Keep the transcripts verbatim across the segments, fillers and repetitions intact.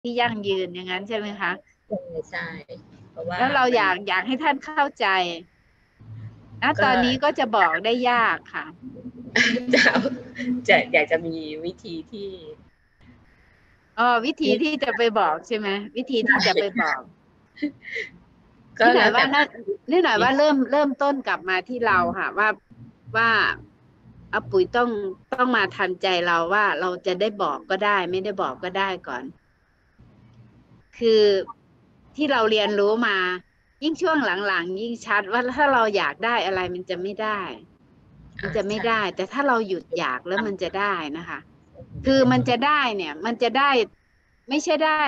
ที่ยั่งยืนอย่างนั้นใช่ไหมคะใช่ใช่เพราะว่าแล้วเรามันอยากอยากให้ท่านเข้าใจณตก็อนนี้ก็จะบอกได้ยากค่ะจะจะอยากจะมีวิธีที่อ๋อวิธีที่ที่จะไปบอกใช่ไหมวิธีที่จะไปบอกก็นี่หน่อแล้วแต่ยว่าน่านี่หน่อยวิว่าเริ่มเริ่มต้นกลับมาที่เราค่ะว่าว่าอาปุ๋ยต้องต้องมาทันใจเราว่าเราจะได้บอกก็ได้ไม่ได้บอกก็ได้ก่อน คือที่เราเรียนรู้มายิ่งช่วงหลังๆยิ่งชัดว่าถ้าเราอยากได้อะไรมันจะไม่ได้มันอ่าจะไม่ใช่ได้แต่ถ้าเราหยุดอยากแล้วมันจะได้นะคะคือเป็นมันจะได้เนี่ยมันจะได้ไม่ใช่ได้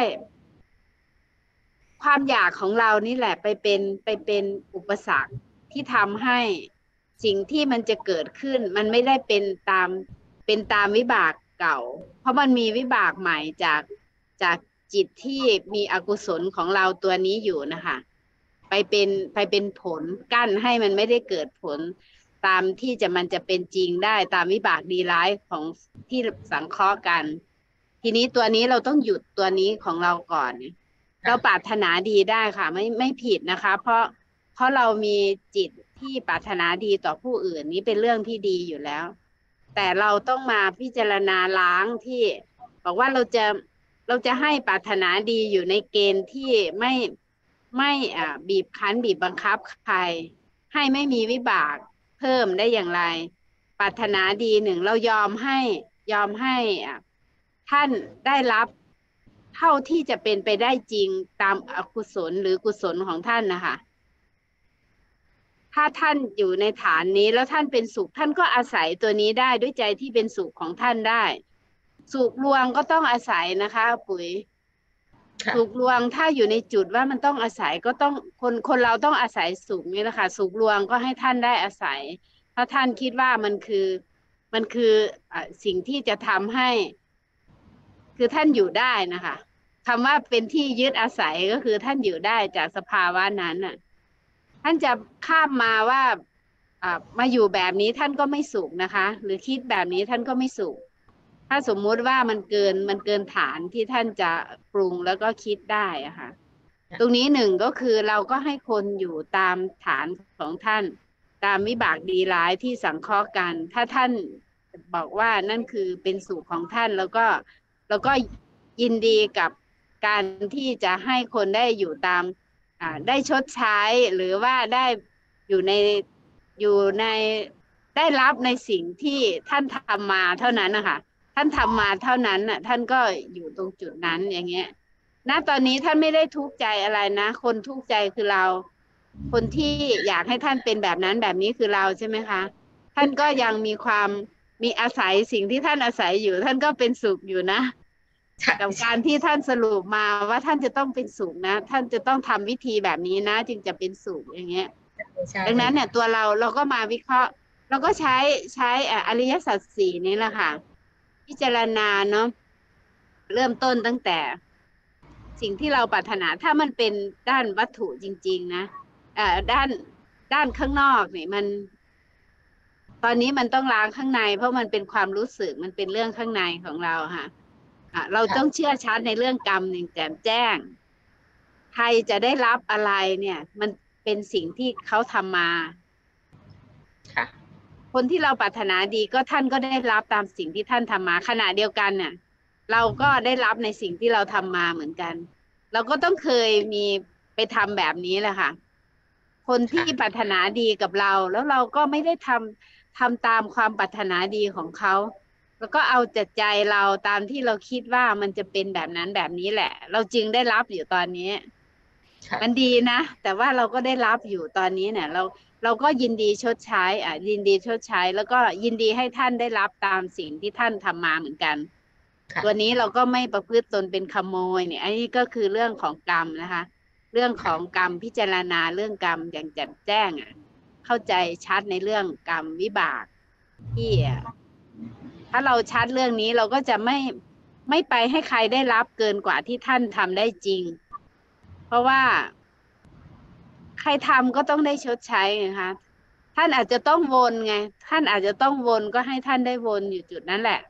ความอยากของเรานี่แหละไปเป็นไปเป็นอุปสรรคที่ทำให้สิ่งที่มันจะเกิดขึ้นมันไม่ได้เป็นตามเป็นตามวิบากเก่าเพราะมันมีวิบากใหม่จากจากจิตที่มีอกุศลของเราตัวนี้อยู่นะคะไปเป็นไปเป็นผลกั้นให้มันไม่ได้เกิดผลตามที่จะมันจะเป็นจริงได้ตามวิบากดีร้ายของที่สังเคราะห์กันทีนี้ตัวนี้เราต้องหยุดตัวนี้ของเราก่อน เราปค่ะรารถนาดีได้ค่ะไม่ไม่ผิดนะคะเพราะเพราะเรามีจิตที่ปรารถนาดีต่อผู้อื่นนี้เป็นเรื่องที่ดีอยู่แล้วแต่เราต้องมาพิจารณาล้างที่บอกว่าเราจะเราจะให้ปรารถนาดีอยู่ในเกณฑ์ที่ไม่ไม่อ่าบีบคั้นบีบบังคับใครให้ไม่มีวิบากเพิ่มได้อย่างไรปรารถนาดีหนึ่งเรายอมให้ยอมให้อ่าท่านได้รับ เท่าที่จะเป็นไปได้จริงตามอกุศลหรือกุศลของท่านนะคะถ้าท่านอยู่ในฐานนี้แล้วท่านเป็นสุขท่านก็อาศัยตัวนี้ได้ด้วยใจที่เป็นสุขของท่านได้สุขลวงก็ต้องอาศัยนะคะปุ๋ยค่ะสุขลวงถ้าอยู่ในจุดว่ามันต้องอาศัยก็ต้องคนคนเราต้องอาศัยสุขนี่แหละค่ะสุขลวงก็ให้ท่านได้อาศัยถ้าท่านคิดว่ามันคือมันคืออ่ะสิ่งที่จะทำให้ คือท่านอยู่ได้นะคะคำว่าเป็นที่ยึดอาศัยก็คือท่านอยู่ได้จากสภาวะนั้นน่ะท่านจะข้ามมาว่าอ่ามาอยู่แบบนี้ท่านก็ไม่สุขนะคะหรือคิดแบบนี้ท่านก็ไม่สุขถ้าสมมุติว่ามันเกินมันเกินฐานที่ท่านจะปรุงแล้วก็คิดได้อะค่ะตรงนี้หนึ่งก็คือเราก็ให้คนอยู่ตามฐานของท่านตามวิบากดีร้ายที่สังเคราะห์กันถ้าท่านบอกว่านั่นคือเป็นสุขของท่านแล้วก็ แล้วก็ยินดีกับการที่จะให้คนได้อยู่ตามอ่าได้ชดใช้หรือว่าได้อยู่ในอยู่ในได้รับในสิ่งที่ท่านทำมาเท่านั้นนะคะท่านทำมาเท่านั้นน่ะท่านก็อยู่ตรงจุดนั้นอย่างเงี้ยณตอนนี้ท่านไม่ได้ทุกข์ใจอะไรนะคนทุกข์ใจคือเราคนที่อยากให้ท่านเป็นแบบนั้นแบบนี้คือเราใช่ไหมคะท่านก็ยังมีความมีอาศัยสิ่งที่ท่านอาศัยอยู่ท่านก็เป็นสุขอยู่นะใช่กับการที่ท่านสรุปมาว่าท่านจะต้องเป็นสุขนะท่านจะต้องทำวิธีแบบนี้นะจึงจะเป็นสุขอย่างเงี้ยใช่ดังนั้นเนี่ยตัวเราเราก็มาวิเคราะห์เราก็ใช้ใช้อ่ะอริยสัจสี่นี่แหละค่ะพิจารณาเนาะเริ่มต้นตั้งแต่สิ่งที่เราปรารถนาถ้ามันเป็นด้านวัตถุจริงๆนะเอ่อด้านด้านข้างนอกเนี่ยมันตอนนี้มันต้องล้างข้างในเพราะมันเป็นความรู้สึกมันเป็นเรื่องข้างในของเราค่ะ อ่ะเราต้องค่ะเชื่อชัดในเรื่องกรรมอย่างแจ่มแจ้งใครจะได้รับอะไรเนี่ยมันเป็นสิ่งที่เขาทำมาค่ะคนที่เราปรารถนาดีก็ท่านก็ได้รับตามสิ่งที่ท่านทำมาขณะเดียวกันเนี่ยเราก็ได้รับในสิ่งที่เราทำมาเหมือนกันเราก็ต้องเคยมีไปทำแบบนี้แหละค่ะคนที่ค่ะปรารถนาดีกับเราแล้วเราก็ไม่ได้ทำทำตามความปรารถนาดีของเขาแล้วก็เอาแต่ใจเราตามที่เราคิดว่ามันจะเป็นแบบนั้นแบบนี้แหละเราจึงได้รับอยู่ตอนนี้ มันค่ะดีนะแต่ว่าเราก็ได้รับอยู่ตอนนี้เนี่ยเราเราก็ยินดีชดใช้อ่ะยินดีชดใช้แล้วก็ยินดีให้ท่านได้รับตามสิ่งที่ท่านทำมาเหมือนกันค่ะตัวนี้เราก็ไม่ประพฤติตนเป็นขโมยเนี่ยอันนี้ก็คือเรื่องของกรรมนะคะเรื่องของค่ะกรรมพิจารณาเรื่องกรรมอย่างแจ่มแจ้งอ่ะเข้าใจชัดในเรื่องกรรมวิบากที่ถ้าเราชัดเรื่องนี้เราก็จะไม่ไม่ไปให้ใครได้รับเกินกว่าที่ท่านทำได้จริงเพราะว่า ใครทำก็ต้องได้ชดใช้ไงคะท่านอาจจะต้องวนไงท่านอาจจะต้องวนก็ให้ท่านได้วนอยู่จุดนั้นแหละ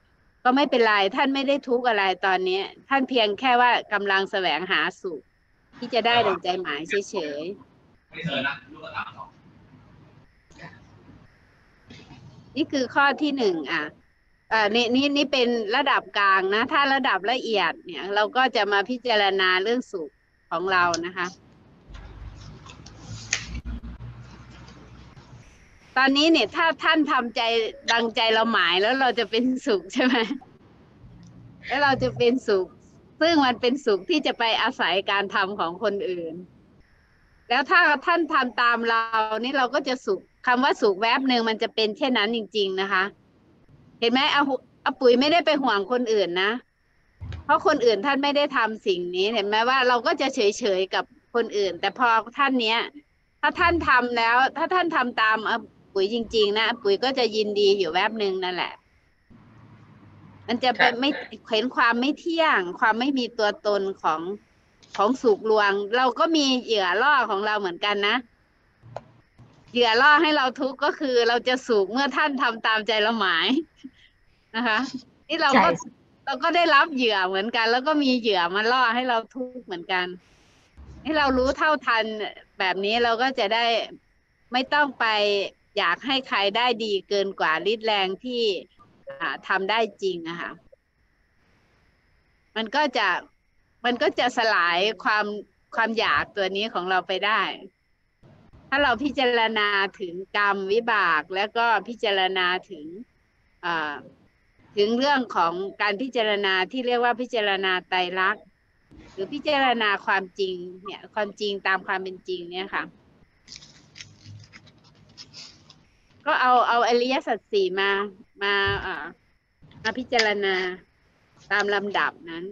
ก็ไม่เป็นไรท่านไม่ได้ทุกข์อะไรตอนนี้ท่านเพียงแค่ว่ากำลังแสวงหาสุขที่จะได้ดังใจหมายเฉยๆนี่คือข้อที่หนึ่งอ่ะอ่านี่นี่นี่เป็นระดับกลางนะถ้าระดับละเอียดเนี่ยเราก็จะมาพิจารณาเรื่องสุขของเรานะคะตอนนี้เนี่ยถ้าท่านทำใจดังใจเราหมายแล้วเราจะเป็นสุขใช่ไหมแล้วเราจะเป็นสุขซึ่งมันเป็นสุขที่จะไปอาศัยการทำของคนอื่นแล้วถ้าท่านทำตามเรานี่เราก็จะสุขคำว่าสุขแวบหนึ่งมันจะเป็นเช่นนั้นจริงๆนะคะเห็นไหมอาอาปุ๋ยไม่ได้ไปห่วงคนอื่นนะเพราะคนอื่นท่านไม่ได้ทำสิ่งนี้เห็นไหมว่าเราก็จะเฉยๆกับคนอื่นแต่พอท่านเนี้ยถ้าท่านทำแล้วถ้าท่านทำตามปุ๋ยจริงๆนะปุ๋ยก็จะยินดีอยู่แวบหนึ่งนั่นแหละมันจะเป็นไม่เห็นความไม่เที่ยงความไม่มีตัวตนของของสุขลวงเราก็มีเหยื่อล่อของเราเหมือนกันนะเหยื่อล่อให้เราทุกข์ก็คือเราจะสุขเมื่อท่านทำตามใจเราหมายนะคะนี่เราก็เราก็ได้รับเหยื่อเหมือนกัน แล้วก็มีเหยื่อมาล่อให้เราทุกข์เหมือนกันให้เรารู้เท่าทันแบบนี้เราก็จะได้ไม่ต้องไปอยากให้ใครได้ดีเกินกว่าฤทธิ์แรงที่ทำได้จริงอะค่ะมันก็จะมันก็จะสลายความความอยากตัวนี้ของเราไปได้ถ้าเราพิจารณาถึงกรรมวิบากแล้วก็พิจารณาถึงถึงเรื่องของการพิจารณาที่เรียกว่าพิจารณาไตรลักษณ์หรือพิจารณาความจริงเนี่ยความจริงตามความเป็นจริงเนี่ยค่ะก็เอาเอาอริยสัจสี่มามาอ่ามาพิจารณาตามลำดับนั้น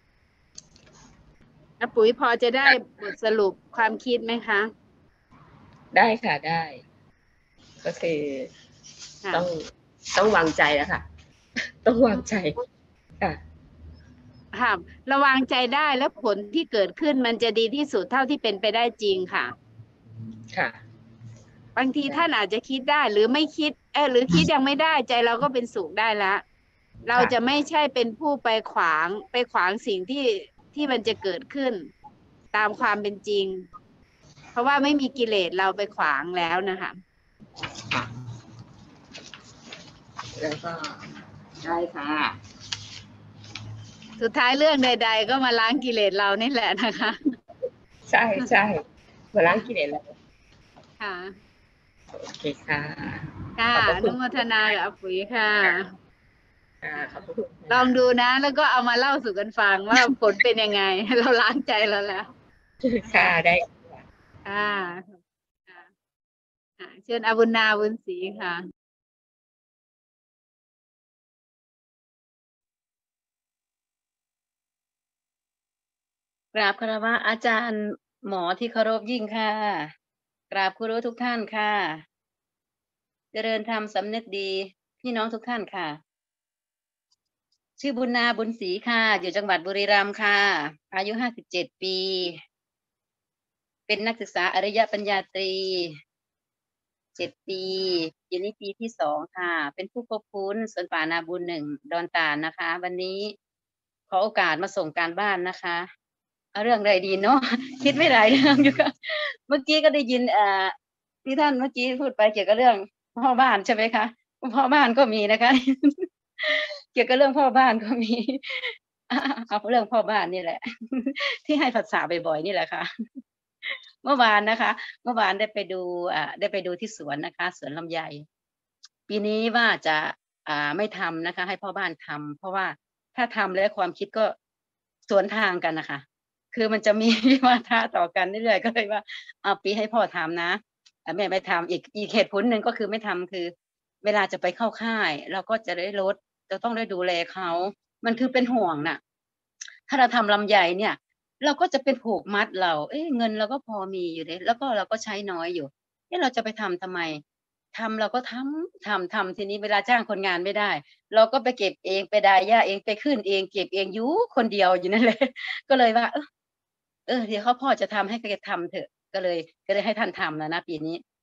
แล้วปุ๋ยพอจะได้บทสรุปความคิดไหมคะได้ค่ะได้ก็คือต้องต้องวางใจแล้วค่ะต้องวางใจค่ะค่ะระวางใจได้แล้วผลที่เกิดขึ้นมันจะดีที่สุดเท่าที่เป็นไปได้จริงค่ะค่ะบางทีท่านอาจจะคิดได้หรือไม่คิดเออหรือคิดยังไม่ได้ใจเราก็เป็นสุขได้แล้วเราจะไม่ใช่เป็นผู้ไปขวางไปขวางสิ่งที่ที่มันจะเกิดขึ้นตามความเป็นจริงเพราะว่าไม่มีกิเลสเราไปขวางแล้วนะคะแล้วก็ได้ค่ะสุดท้ายเรื่องใดๆก็มาล้างกิเลสเรานี่แหละนะคะใช่ใช่มาล้างกิเลสเราค่ะโอเคค่ะค่ะอนุโมทนากับปุ๋ยค่ะค่ะขอบคุณลองดูนะแล้วก็เอามาเล่าสู่กันฟังว่าผลเป็นยังไงเราล้างใจเราแล้วค่ะได้ค่ะเชิญอบุญนาบุญศรีค่ะกราบคารวะอาจารย์หมอที่เคารพยิ่งค่ะกราบครูรู้ทุกท่านค่ะเจริญธรรมสำนึกดีพี่น้องทุกท่านค่ะชื่อบุญนาบุญศรีค่ะอยู่จังหวัดบุรีรัมย์ค่ะอายุห้าสิบเจ็ดปีเป็นนักศึกษาอริยปัญญาตรีเจ็ดปีอยู่ในปีที่สองค่ะเป็นผู้ควบคุมสวนป่านาบุญหนึ่งดอนตาลนะคะวันนี้ขอโอกาสมาส่งการบ้านนะคะเอาเรื่องอะไรดีเนาะคิดไม่หลายเรื่องอยู่ค่ะเมื่อกี้ก็ได้ยินอ่าที่ท่านเมื่อกี้พูดไปเกี่ยวกับเรื่องพ่อบ้านใช่ไหมคะพ่อบ้านก็มีนะคะเกี่ยวกับเรื่องพ่อบ้านก็มีเอาเรื่องพ่อบ้านนี่แหละที่ให้ภาษาบ่อยๆนี่แหละค่ะเมื่อวานนะคะเมื่อวานได้ไปดูอ่าได้ไปดูที่สวนนะคะสวนลำไยปีนี้ว่าจะอ่าไม่ทำนะคะให้พ่อบ้านทำเพราะว่าถ้าทำแล้วความคิดก็สวนทางกันนะคะคือมันจะมีวิวาทะต่อกันเรื่อยๆก็เลยว่าเอาปีให้พ่อทำนะแม่ไม่ทำอีกอีกเหตุผลหนึ่งก็คือไม่ทำคือเวลาจะไปเข้าค่ายเราก็จะได้ลดจะต้องได้ดูแลเขามันคือเป็นห่วงน่ะถ้าเราทำลำไยเนี่ยเราก็จะเป็นผูกมัดเราเอ๊ะเงินเราก็พอมีอยู่เลยแล้วก็เราก็ใช้น้อยอยู่เอ๊ะเราจะไปทำทำไมทำเราก็ทำทำทำทีนี้เวลาจ้างคนงานไม่ได้เราก็ไปเก็บเองไปดายหญ้าเองไปขึ้นเองเก็บเองอยู่คนเดียวอยู่นั่นเลยก็เลยว่าเออเออเดี๋ยวเขาพ่อจะทำให้แกทำเถอะก็เลยก็เลยให้ท่านทำแล้วนะปีนี้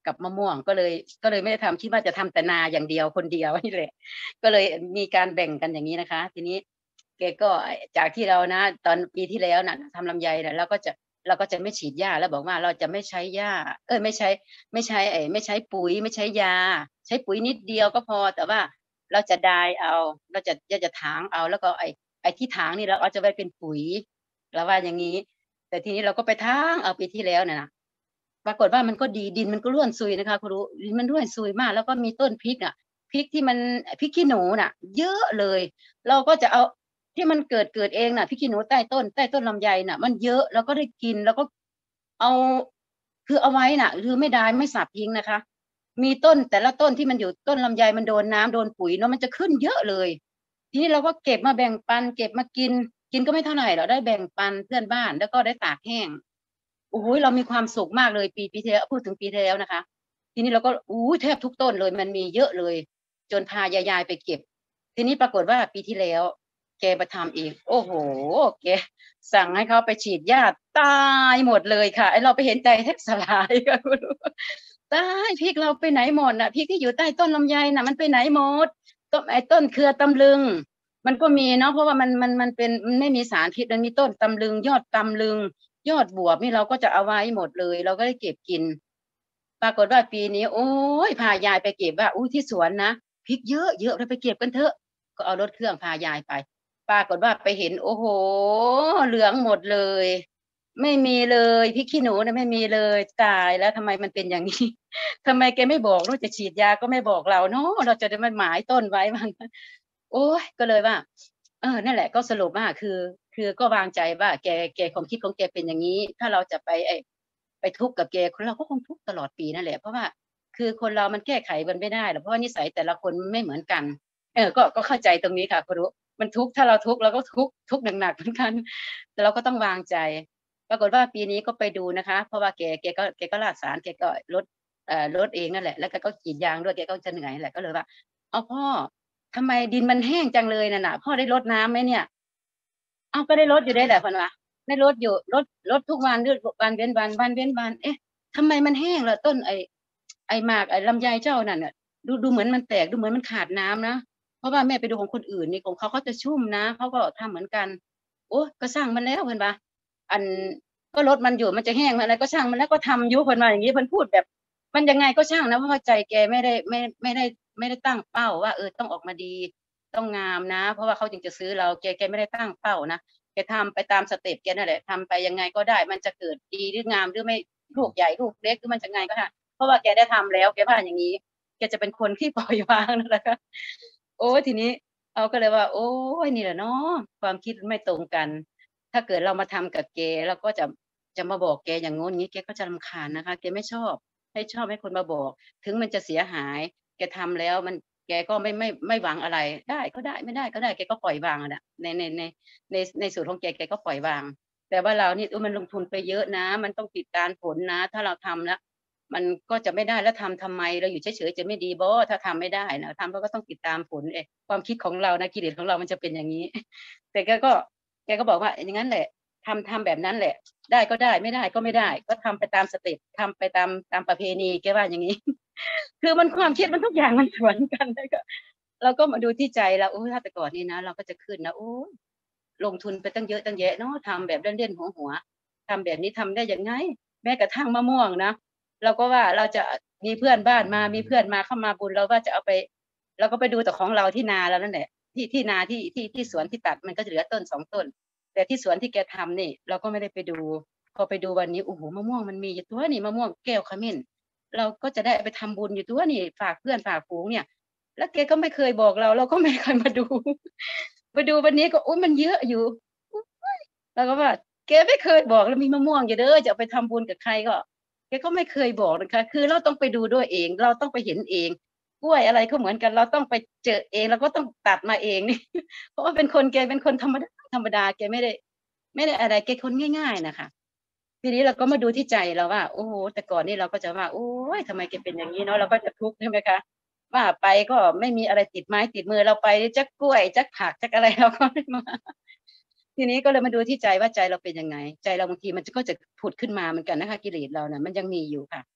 กับมะม่วงก็เลย ก็เลยไม่ได้ทำคิดว่าจะทำแต่นาอย่างเดียวคนเดียวนี่แหละก็เลยมีการแบ่งกันอย่างนี้นะคะ ทีนี้แกก็จากที่เรานะ ตอนปีที่แล้วน่ะทำลำไยเนี่ยเราก็จะเราก็จะไม่ฉีดหญ้าแล้วบอกว่าเราจะไม่ใช้หญ้า เอ้ยไม่ใช้ไม่ใช้ไอ้ไม่ใช้ปุ๋ยไม่ใช้ยา ใช้ปุ๋ยนิดเดียวก็พอ แต่ว่าเราจะดายเอา เราจะจะจะถางเอาแล้วก็ไอ้ไอ้ที่ถางนี่เราเอาจะไปเป็นปุ๋ยเราว่าอย่างนี้ แต่ทีนี้เราก็ไปถางเอาปีที่แล้วเนี่ยนะปรากฏว่ามันก็ดีดินมันก็ร่วนซุยนะคะคุณรู้ดินมันร่วนซุยมาก แล้วก็มีต้นพริกอ่ะพริกที่มันพริกขี้หนูน่ะ เยอะเลย เราก็จะเอาที่มันเกิดเกิดเองน่ะพริกขี้หนูใต้ต้นใต้ต้นลำไยน่ะ มันเยอะแล้วก็ได้กินแล้วก็เอาคือเอาไว้น่ะ คือไม่ได้ไม่สับทิ้งนะคะ มีต้นแต่ละต้นที่มันอยู่ต้นลำไยมันโดนน้ำโดนปุ๋ยเนาะมันจะขึ้นเยอะเลย ทีนี้เราก็เก็บมาแบ่งปัน เก็บมากิน กินก็ไม่เท่าไหร่หรอกได้แบ่งปันเพื่อนบ้านแล้วก็ได้ตากแห้งโอ้โหเรามีความสุขมากเลยปีปีที่แล้วพูดถึงปีที่แล้วนะคะ ทีนี้เราก็อู้แทบทุกต้นเลยมันมีเยอะเลย จนพายายๆไปเก็บ ทีนี้ปรากฏว่าปีที่แล้ว แกมาทำอีก โอ้โหแกสั่งให้เขาไปฉีดยาตายหมดเลยค่ะไอเราไปเห็นใจแทบสลายค่ะคุณรู้ตายพริกเราไปไหนหมดน่ะพริกที่อยู่ใต้ต้นลำไยน่ะมันไปไหนหมดต้นไอ้ต้นเครือตำลึง มันก็มีเนาะเพราะว่ามันมันมันเป็นมันไม่มีสารพิษมันมีต้นตำลึง ยอดตำลึง ยอดบวบนี่เราก็จะเอาไว้หมดเลย เราก็ได้เก็บกิน ปรากฏว่าปีนี้ โอ้ยพายายไปเก็บว่าอู้ที่สวนนะพริกเยอะเยอะเราไปเก็บกันเถอะก็เอารถเครื่องพายายไป ปรากฏว่าไปเห็น โอ้โหเหลืองหมดเลย ไม่มีเลยพริกขี้หนูเนี่ยไม่มีเลยตายแล้วทำไมมันเป็นอย่างนี้ ทำไมแกไม่บอกว่าจะฉีดยาก็ไม่บอกเราเนาะเราจะได้มาหมายต้นไว้มัน โอ้ยก็เลยว่า เออนั่นแหละก็สรุปว่าคือ คือก็วางใจว่าแกแกความคิดของแกเป็นอย่างนี้ ถ้าเราจะไปไอไปทุกข์กับแกเราก็คงทุกข์ตลอดปีนั่นแหละเพราะว่าคือคนเรามันแก้ไขมันไม่ได้หรอกเพราะว่านิสัยแต่ละคนไม่เหมือนกัน เออก็ก็เข้าใจตรงนี้ค่ะคุณรู้มันทุกข์ถ้าเราทุกข์เราก็ทุกข์ทุกข์หนักๆเหมือนกันแต่เราก็ต้องวางใจ ปรากฏว่าปีนี้ก็ไปดูนะคะ เพราะว่าแกแกก็แกก็ราดสารแกก็ลดเอ่อลดเองนั่นแหละแล้วแกก็กรีดยางด้วยแกก็จะเหนื่อยแหละก็เลยว่าเอาพ่อทำไมดินมันแห้งจังเลยน่ะน่ะพ่อได้รดน้ำไหมเนี่ยอ้าวก็ได้รดอยู่ได้แหละเพิ่นว่าได้รดอยู่รดรดทุกวันรดวันเว้นวันวันเว้นวันเอ๊ะทำไมมันแห้งล่ะต้นไอ้ไอ้หมากไอ้ลำไยเจ้านั่นน่ะดูดูเหมือนมันแตกดูเหมือนมันขาดน้ำนะเพราะว่าแม่ไปดูของคนอื่นนี่ของเขาเขาจะชุ่มนะเขาก็ทำเหมือนกันโอ้ก็สร้างมันแล้วเพิ่นว่าอัน ก็รถมันอยู่มันจะแห้งอะไรก็ช่างมันแล้วก็ทำอยุเพิ่นว่าอย่างนี้เพิ่นพูดแบบ มันยังไงก็ช่างนะเพราะว่าใจแกไม่ได้ไม่ไม่ได้ไม่ได้ตั้งเป้าว่าเออต้องออกมาดี ต้องงามนะ เพราะว่าเขาจึงจะซื้อเราแกแกไม่ได้ตั้งเป้านะแกทำไปตามสเต็ปแกนั่นแหละทำไปยังไงก็ได้ มันจะเกิดดีหรืองามหรือไม่ลูกใหญ่ลูกเล็กหรือมันจะไงก็ได้เพราะว่าแกได้ทำแล้วแกว่าอย่างนี้แกจะเป็นคนที่ปล่อยวางนั่นแหละค่ะโอ้ทีนี้เราก็เลยว่า โอ้ยนี่แหละเนาะความคิดไม่ตรงกัน ถ้าเกิดเรามาทำกับแกเราก็จะจะมาบอกแกอย่างงู้นอย่างนี้แกก็จะรำคาญนะคะแกไม่ชอบให้ชอบให้คนมาบอก ถึงมันจะเสียหาย แกทำแล้วมันแกก็ไม่ไม่ไม่หวังอะไร ได้ก็ได้ไม่ได้ก็ได้แกก็ปล่อยวางอะน่ะในในในในในส่วนของแกแกก็ปล่อยวาง แต่ว่าเรานี่อุ๊ยมันลงทุนไปเยอะนะ มันต้องติดตามผลนะ ถ้าเราทำแล้วมันก็จะไม่ได้แล้วทำทำไมเราอยู่เฉยๆจะไม่ดีบ่ถ้าทำไม่ได้นะทำเราก็ต้องติดตามผลเอ๊ะความคิดของเรานะกิเลสของเรามันจะเป็นอย่างนี้ แต่แกก็ แกก็บอกว่าอย่างนั้นแหละทำทำแบบนั้นแหละ ได้ก็ได้ไม่ได้ก็ไม่ได้ ก็ทำไปตามสเต็ปทำไปตามตามประเพณีแกว่าอย่างนี้ คือมันความคิดมันทุกอย่างมันสวนกันแล้วก็เราก็มาดูที่ใจเราโอ้ถ้าแต่ก่อนนี่นะเราก็จะขึ้นนะโอ้ลงทุนไปตั้งเยอะตั้งแยะเนาะทำแบบเล่นๆหัวๆทำแบบนี้ทำได้ยังไง แม้กระทั่งมะม่วงนะเราก็ว่าเราจะมีเพื่อนบ้านมามีเพื่อนมาเข้ามาบุญเราว่าจะเอาไปเราก็ไปดูแต่ของเราที่นาแล้วนั่นแหละที่ที่นาที่ที่ที่สวนที่ตัดมันก็จะเหลือต้นสองต้น แต่ที่สวนที่แกทำนี่เราก็ไม่ได้ไปดู พอไปดูวันนี้โอ้โหมะม่วงมันมีอยู่ตัวนี่มะม่วงแก้วขมิ้นเราก็จะได้ไปทำบุญอยู่ตัวนี่ฝากเพื่อนฝากฝูงเนี่ย แล้วแกก็ไม่เคยบอกเราเราก็ไม่เคยมาดู ไปดูวันนี้ก็โอ้ยมันเยอะอยู่เราก็ว่าแกไม่เคยบอกแล้วมีมะม่วงอยู่เด้อจะเอาไปทำบุญกับใครก็แกก็ไม่เคยบอกนะคะคือเราต้องไปดูด้วยเอง เราต้องไปเห็นเองกล้วยอะไรก็เหมือนกันเราต้องไปเจอเองเราก็ต้องตัดมาเองนี่ เพราะว่าเป็นคนแกเป็นคนธรรมดาธรรมดาแกไม่ได้ ไม่ได้อะไรแกคนง่ายๆนะคะทีนี้เราก็มาดูที่ใจเราว่าโอ้โหแต่ก่อนนี่เราก็จะว่าโอ้ยทำไมแกเป็นอย่างนี้เนาะเราก็จะทุกข์ใช่ไหมคะว่าไปก็ไม่มีอะไรติดไม้ติดมือเราไปจักกล้วยจักผักจักอะไรเราก็ไม่มาทีนี้ก็เลยมาดูที่ใจว่าใจเราเป็นยังไง ใจเราบางทีมันก็จะผุดขึ้นมาเหมือนกันนะคะกิเลสเราเนี่ยมันยังมีอยู่ค่ะ แก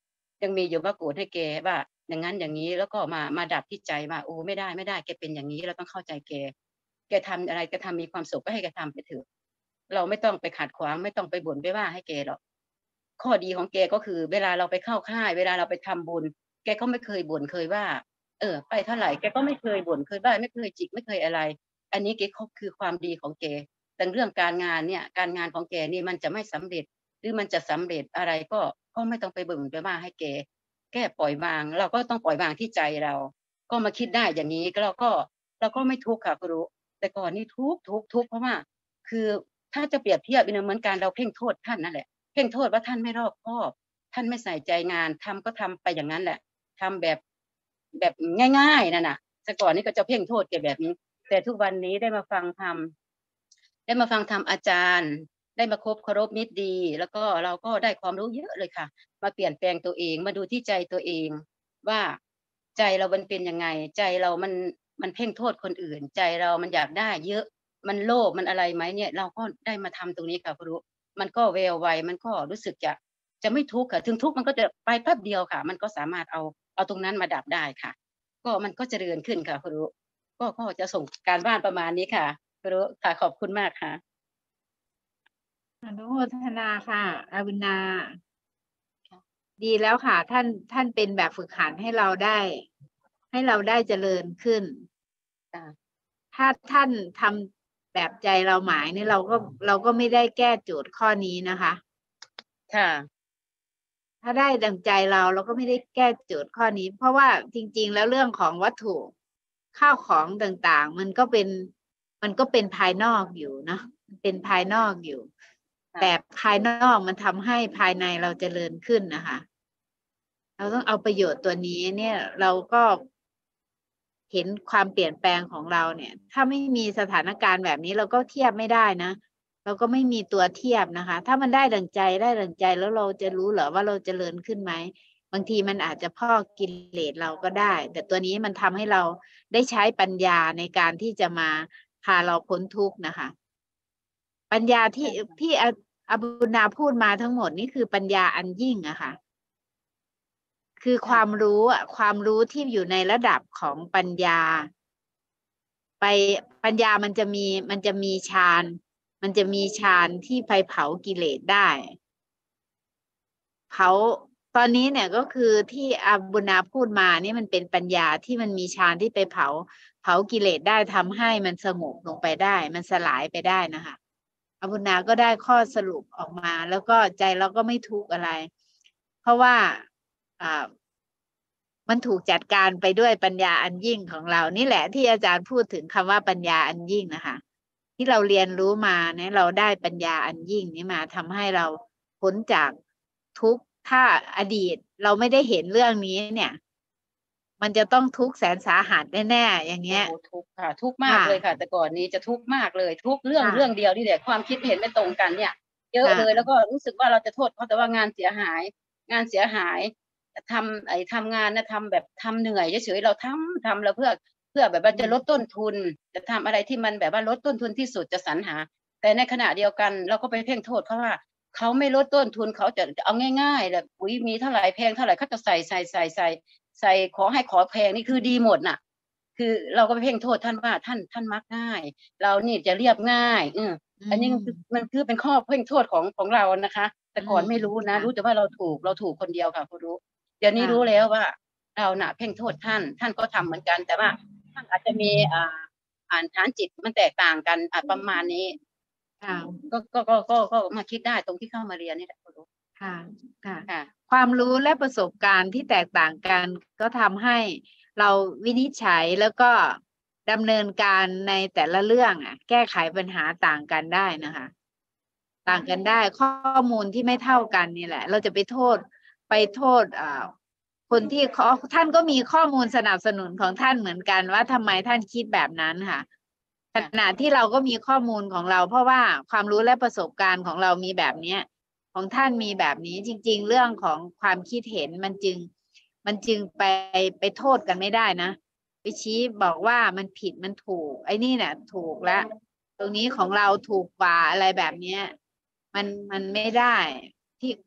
ยังมีอยู่ว่าโกรธให้แกว่าอย่างนั้นอย่างนี้แล้วก็มามาดับที่ใจว่าโอ้ไม่ได้ไม่ได้แกเป็นอย่างนี้เราต้องเข้าใจแกแกทำอะไรแกทำมีความสุขก็ให้แกทำไปเถอะเราไม่ต้องไปขัดขวางไม่ต้องไปบ่นไปว่าให้แกหรอกข้อดีของแกก็คือเวลาเราไปเข้าค่ายเวลาเราไปทำบุญแกก็ไม่เคยบ่นเคยว่าเออไปเท่าไหร่แกก็ไม่เคยบ่นเคยว่าไม่เคยจิกไม่เคยอะไรอันนี้แกคือความดีของแกแต่เรื่องการงานเนี่ยการงานของแกนี่มันจะไม่สำเร็จหรือมันจะสำเร็จอะไรก็ก็ไม่ต้องไปบ่นไปว่าให้แกแก้ปล่อยวางเราก็ต้องปล่อยวางที่ใจเราก็มาคิดได้อย่างนี้เราก็เราก็ไม่ทุกข์ค่ะครูแต่ก่อนนี่ทุกข์ทุกข์ทุกข์เพราะว่าคือถ้าจะเปรียบเทียบเหมือนการเราเพ่งโทษท่านนั่นแหละเพ่งโทษว่าท่านไม่รอบคอบท่านไม่ใส่ใจงานทำก็ทำไปอย่างนั้นแหละทำแบบแบบง่ายๆนั่นน่ะแต่ก่อนนี่ก็จะเพ่งโทษแกแบบนี้แต่ทุกวันนี้ได้มาฟังธรรมได้มาฟังธรรมอาจารย์ได้มาคบเคารพมิตรดีแล้วก็เราก็ได้ความรู้เยอะเลยค่ะมาเปลี่ยนแปลงตัวเองมาดูที่ใจตัวเองว่าใจเรามันเป็นยังไงใจเรามันมันเพ่งโทษคนอื่นใจเรามันอยากได้เยอะมันโลภมันอะไรไหมเนี่ยเราก็ได้มาทำตรงนี้ค่ะครูมันก็แววไวมันก็รู้สึกจะจะไม่ทุกข์ค่ะถึงทุกข์มันก็จะไปแป๊บเดียวค่ะมันก็สามารถเอาเอาตรงนั้นมาดับได้ค่ะก็มันก็เจริญขึ้นค่ะครูก็ก็จะส่งการบ้านประมาณนี้ค่ะครูค่ะขอบคุณมากค่ะอนุโมทนาค่ะอาบุญนาดีแล้วค่ะท่านท่านเป็นแบบฝึกหัดให้เราได้ ให้เราได้เจริญขึ้นถ้าท่านทำแบบใจเราหมายนี่เราก็เราก็ไม่ได้แก้โจทย์ข้อนี้นะคะค่ะถ้าได้ดังใจเราเราก็ไม่ได้แก้โจทย์ข้อนี้เพราะว่าจริงๆแล้วเรื่องของวัตถุข้าวของต่างๆมันก็เป็นมันก็เป็นภายนอกอยู่นะเป็นภายนอกอยู่แต่ภายนอกมันทำให้ภายในเราเจริญขึ้นนะคะเราต้องเอาประโยชน์ตัวนี้เนี่ยเราก็เห็นความเปลี่ยนแปลงของเราเนี่ยถ้าไม่มีสถานการณ์แบบนี้เราก็เทียบไม่ได้นะเราก็ไม่มีตัวเทียบนะคะถ้ามันได้ดั่งใจได้ดั่งใจแล้วเราจะรู้เหรอว่าเราเจริญขึ้นไหมบางทีมันอาจจะพอกกิเลสเราก็ได้แต่ตัวนี้มันทำให้เราได้ใช้ปัญญาในการที่จะมาพาเราพ้นทุกข์นะคะปัญญาที่ที่อบุญนาพูดมาทั้งหมดนี่คือปัญญาอันยิ่งอะค่ะคือความรู้อะความรู้ที่อยู่ในระดับของปัญญาไปปัญญามันจะมีมันจะมีฌานมันจะมีฌานที่ไปเผากิเลสได้เผาตอนนี้เนี่ยก็คือที่อาบุญนาพูดมานี่มันเป็นปัญญาที่มันมีฌานที่ไปเผาเผากิเลสได้ทำให้มันสงบลงไปได้มันสลายไปได้นะคะอาบุญนาก็ได้ข้อสรุปออกมาแล้วก็ใจเราก็ไม่ทุกข์อะไรเพราะว่าอ่ามันถูกจัดการไปด้วยปัญญาอันยิ่งของเรานี่แหละที่อาจารย์พูดถึงคำว่าปัญญาอันยิ่งนะคะที่เราเรียนรู้มาเนี่ยเราได้ปัญญาอันยิ่งนี้มาทำให้เราพ้นจากทุกข์ถ้าอดีตเราไม่ได้เห็นเรื่องนี้เนี่ยมันจะต้องทุกข์แสนสาหัสแน่ๆอย่างเงี้ยทุกข์ค่ะทุกข์มากเลยค่ะแต่ก่อนนี้จะทุกข์มากเลยทุกเรื่องเรื่องเดียวนี่แหละความคิดเห็นไม่ตรงกันเนี่ยเยอะเลยแล้วก็รู้สึกว่าเราจะโทษเขาแต่ว่างานเสียหายงานเสียหายทำไอ้ทำงานนะทำแบบทำเหนื่อยเฉยๆเราทำทำแล้วเพื่อเพื่อแบบว่าจะลดต้นทุนจะทำอะไรที่มันแบบว่าลดต้นทุนที่สุดจะสรรหาแต่ในขณะเดียวกันเราก็ไปเพ่งโทษเขาว่าเขาไม่ลดต้นทุนเขาจะเอาง่ายๆแบบปุ๋ยมีเท่าไหร่แพงเท่าไหร่เขาจะใส่ใส่ใส่ใส่ใส่ขอให้ขอแพงนี่คือดีหมดน่ะคือเราก็ไปเพ่งโทษท่านว่าท่านท่านมักง่ายเรานี่จะเรียบง่ายอืออันนี้มันคือเป็นข้อเพ่งโทษของของเรานะคะแต่ก่อนไม่รู้นะรู้แต่ว่าเราถูกเราถูกคนเดียวค่ะคุณรู้เดี๋ยวนี้รู้แล้วว่าเราน่ะเพ่งโทษท่านท่านก็ทำเหมือนกันแต่ว่าท่านอาจจะมีอ่าอ่านฐานจิตมันแตกต่างกันอาจประมาณนี้ก็ก็ก็ก็ก็มาคิดได้ตรงที่เข้ามาเรียนนี่แหละคุณรู้ค่ะค่ะความรู้และประสบการณ์ที่แตกต่างกันก็ทำให้เราวินิจฉัยแล้วก็ดำเนินการในแต่ละเรื่องอ่ะแก้ไขปัญหาต่างกันได้นะคะต่างกันได้ข้อมูลที่ไม่เท่ากันนี่แหละเราจะไปโทษไปโทษอ่าคนที่เขาท่านก็มีข้อมูลสนับสนุนของท่านเหมือนกันว่าทำไมท่านคิดแบบนั้นค่ะขณะที่เราก็มีข้อมูลของเราเพราะว่าความรู้และประสบการณ์ของเรามีแบบเนี้ยของท่านมีแบบนี้จริงๆเรื่องของความคิดเห็นมันจึงมันจึงไปไปโทษกันไม่ได้นะไปชี้บอกว่ามันผิดมันถูกไอ้นี่เนี่ยถูกแล้วตรงนี้ของเราถูกกว่าอะไรแบบเนี้ยมันมันไม่ได้ที่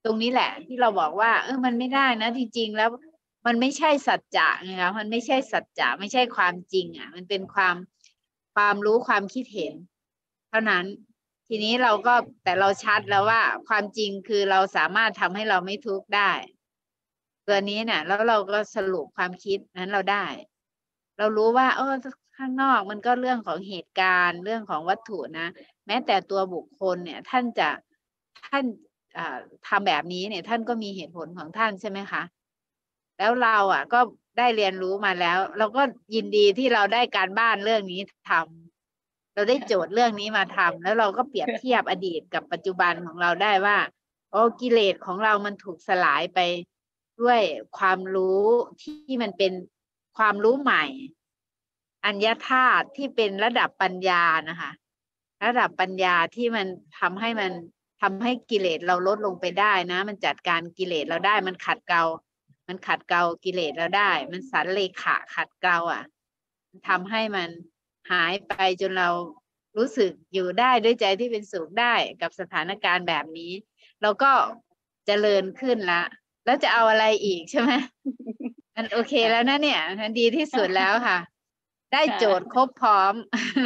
ตรงนี้แหละ ที่เราบอกว่า เออมันไม่ได้นะจริงๆแล้วมันไม่ใช่สัจจะไงคะมันไม่ใช่สัจจะไม่ใช่ความจริงอ่ะมันเป็นความความรู้ความคิดเห็น เท่านั้น ทีนี้เราก็แต่เราชัดแล้วว่าความจริงคือเราสามารถทำให้เราไม่ทุกข์ได้ ตัวนี้เนี่ยแล้วเราก็สรุปความคิดนั้นเราได้ เรารู้ว่าเออข้างนอกมันก็เรื่องของเหตุการณ์เรื่องของวัตถุนะ แม้แต่ตัวบุคคลเนี่ย ท่านจะท่านทำแบบนี้เนี่ย ท่านก็มีเหตุผลของท่านใช่ไหมคะ แล้วเราอ่ะก็ได้เรียนรู้มาแล้ว เราก็ยินดีที่เราได้การบ้านเรื่องนี้ทำเราได้โจทย์เรื่องนี้มาทำแล้วเราก็เปรียบเทียบอดีตกับปัจจุบันของเราได้ว่าโอ้กิเลสของเรามันถูกสลายไปด้วยความรู้ที่มันเป็นความรู้ใหม่อัญญธาตุที่เป็นระดับปัญญานะคะระดับปัญญาที่มันทำให้มันทำให้กิเลสเราลดลงไปได้นะมันจัดการกิเลสเราได้มันขัดเกลามันขัดเกลากิเลสเราได้มันสันเลขะขัดเกลาอ่ะทำให้มันหายไปจนเรารู้สึกอยู่ได้ด้วยใจที่เป็นสุขได้กับสถานการณ์แบบนี้เราก็เจริญขึ้นละแล้วจะเอาอะไรอีกใช่ไหมมันโอเคแล้วนะเนี่ยมันดีที่สุดแล้วค่ะได้โจทย์ครบพร้อม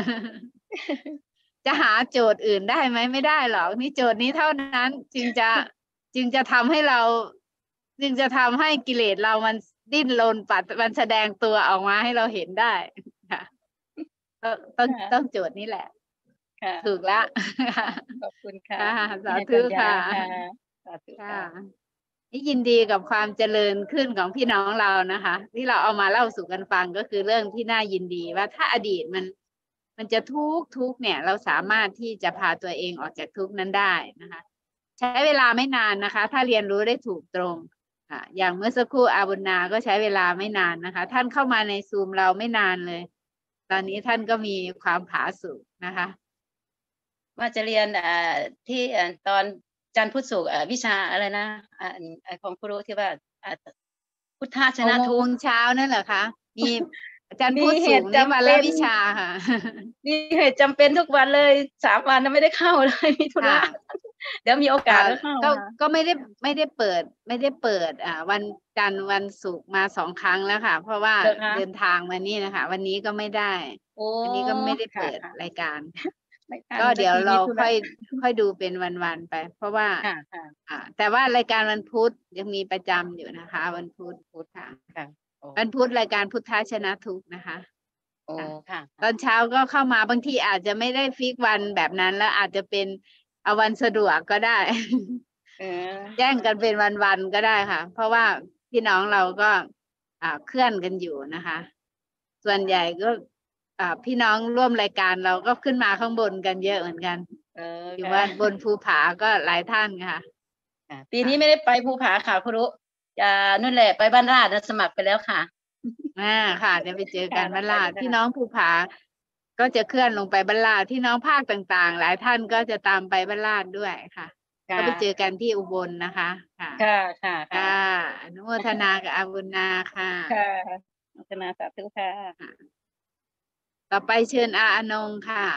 จะหาโจทย์อื่นได้ไหมไม่ได้หรอกนี่โจทย์นี้เท่านั้นจึงจะจึงจะทำให้เราจึงจะทำให้กิเลสเรามันดิ้นรนปัดมันแสดงตัวออกมาให้เราเห็นได้ค่ะต้องต้องโจทย์นี้แหละถูกแล้วขอบคุณค่ะสาธุค่ะสาธุค่ะยินดีกับความเจริญขึ้นของพี่น้องเรานะคะที่เราเอามาเล่าสู่กันฟังก็คือเรื่องที่น่ายินดีว่าถ้าอดีตมันมันจะทุกข์ทุกข์เนี่ยเราสามารถที่จะพาตัวเองออกจากทุกข์นั้นได้นะคะใช้เวลาไม่นานนะคะถ้าเรียนรู้ได้ถูกตรงค่ะอย่างเมื่อสักครู่อาบุญนาก็ใช้เวลาไม่นานนะคะท่านเข้ามาในซูมเราไม่นานเลยตอนนี้ท่านก็มีความผาสุกนะคะว่าจะเรียนที่ตอนจันทร์พุธศุกร์วิชาอะไรนะของครูที่ว่าพุทธชนะทุกเช้านั่นเหรอคะมีจันทร์พุธศุกร์นี่วันละวิชาค่ะมีเหตุจำเป็นทุกวันเลยสามวันไม่ได้เข้าเลยมีธุระเดี๋ยวมีโอกาสก็เข้าก็ไม่ได้ไม่ได้เปิดไม่ได้เปิดอ่าวันจันทร์วันศุกร์มาสองครั้งแล้วค่ะเพราะว่าเดินทางมานี่นะคะวันนี้ก็ไม่ได้วันนี้ก็ไม่ได้เปิดรายการก็เดี๋ยวเราค่อยค่อยดูเป็นวันๆไปเพราะว่าอ่าแต่ว่ารายการวันพุธยังมีประจำอยู่นะคะวันพุธพุธค่ะวันพุธรายการพุทธชนะทุกข์นะคะโอ้ค่ะตอนเช้าก็เข้ามาบางทีอาจจะไม่ได้ฟิกวันแบบนั้นแล้วอาจจะเป็นเอาวันสะดวกก็ได้แจ้งกันเป็นวันๆก็ได้ค่ะเพราะว่าพี่น้องเราก็อ่าเคลื่อนกันอยู่นะคะส่วนใหญ่ก็อ่าพี่น้องร่วมรายการเราก็ขึ้นมาข้างบนกันเยอะเหมือนกันอยู่ว่าบนภูผาก็หลายท่านค่ะปีนี้ไม่ได้ไปภูผาค่ะครูจะนู่นแหละไปบ้านราชสมัครไปแล้วค่ะอ่าค่ะเดี๋ยวไปเจอกันบ้านราชพี่น้องภูผาก็จะเคลื่อนลงไปบ้านราชที่น้องภาคต่างๆหลายท่านก็จะตามไปบ้านราชด้วยค่ะก็ไปเจอกันที่อุบลนะคะค่ะค่ะค่ะค่ะอนุโมทนากับอาบุญนาค่ะค่ะอนุโมทนาสาธุค่ะต่อไปเชิญอาอนงค่ะ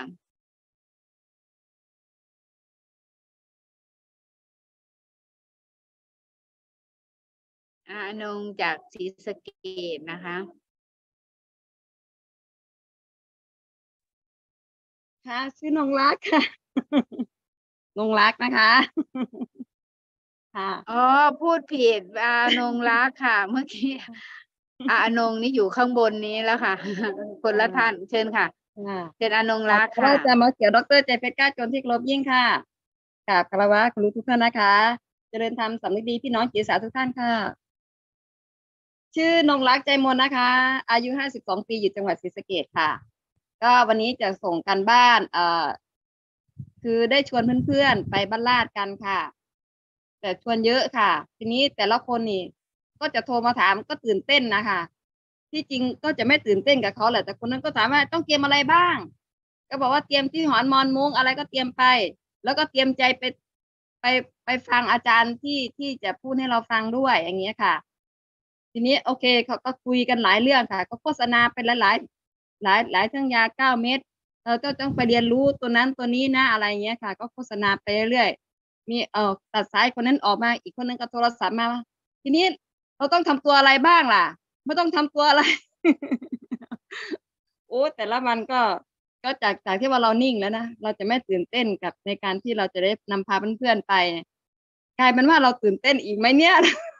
อาอนงจากศรีสะเกษนะคะค่ะชื่อนงรักค่ะนงรักนะคะค่ะอ๋อพูดผิดอานงรักค่ะเมื่อกี้อานงนี่อยู่ข้างบนนี้แล้วค่ะคนละท่านเชิญค่ะเชิญอานงรักค่ะอาจารย์หมอเขียวดรใจเพชรก้าจนที่ครบยิ่งค่ะกราบคารวะครูทุกท่านนะคะเจริญธรรมสำนึกดีพี่น้องจิตอาสาทุกท่านค่ะชื่อนงรักใจมนนะคะ อายุห้าสิบสองปีอยู่จังหวัดศรีสะเกษค่ะก็วันนี้จะส่งกันบ้านเอ่อคือได้ชวนเพื่อนๆไปบ้านลาดกันค่ะแต่ชวนเยอะค่ะทีนี้แต่ละคนนี่ก็จะโทรมาถามก็ตื่นเต้นนะคะที่จริงก็จะไม่ตื่นเต้นกับเขาแหละแต่คนนั้นก็ถามว่าต้องเตรียมอะไรบ้างก็บอกว่าเตรียมที่หอนมอนมุ้งอะไรก็เตรียมไปแล้วก็เตรียมใจไปไปไปฟังอาจารย์ที่ที่จะพูดให้เราฟังด้วยอย่างเงี้ยค่ะทีนี้โอเคเขาก็คุยกันหลายเรื่องค่ะก็โฆษณาเป็นหลายๆหลายหลายทั้งยาเก้าเม็ดเราต้องต้องไปเรียนรู้ตัวนั้นตัวนี้นะอะไรเงี้ยค่ะก็โฆษณาไปเรื่อยมีเอ่อตัดสายคนนั้นออกมาอีกคนนึงก็โทรศัพท์มาทีนี้เราต้องทำตัวอะไรบ้างล่ะไม่ต้องทำตัวอะไร โอ้แต่ละวันก็ก็จากจากที่ว่าเรานิ่งแล้วนะเราจะไม่ตื่นเต้นกับในการที่เราจะได้นำพาเพื่อนๆไปกลายเป็นว่าเราตื่นเต้นอีกไหมเนี่ย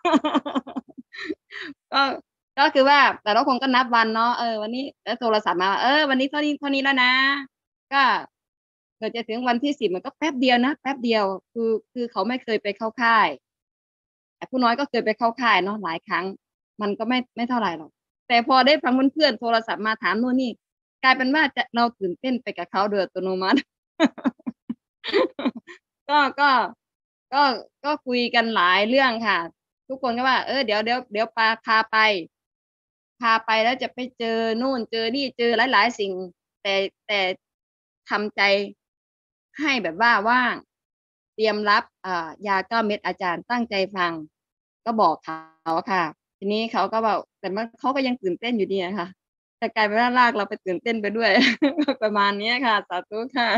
ก็ก็คือว่าแต่ละคนก็นับวันเนาะเออวันนี้แล้วโทรศัพท์มาเออวันนี้เท่านี้เท่านี้แล้วนะก็เกิดจะถึงวันที่สิบมันก็แป๊บเดียวนะแป๊บเดียวคือคือเขาไม่เคยไปเข้าค่ายแต่ผู้น้อยก็เคยไปเข้าค่ายเนาะหลายครั้งมันก็ไม่ไม่เท่าไหร่หรอกแต่พอได้ฟังเพื่อนๆโทรศัพท์มาถามโน่นนี่กลายเป็นว่าจะเราตื่นเต้นไปกับเขาโดยอัตโนมัติ ก็ก็ก็ก็คุยกันหลายเรื่องค่ะ ทุกคนก็ว่าเออเดี๋ยวเดี๋ยวเดี๋ยวพาพาไป พาไปแล้วจะไปเจอนู่นเจอนี่เจอหลายๆสิ่ง แต่แต่ทำใจให้แบบว่าว่างเตรียมรับอ่ายาเก้าเม็ดอาจารย์ตั้งใจฟัง ก็บอกเขาค่ะ ทีนี้เขาก็บอกแต่มันเขาก็ยังตื่นเต้นอยู่ดีนะคะแต่กลายเป็นว่าลากเราไปตื่นเต้นไปด้วย ประมาณนี้ค่ะ สาธุค่ะ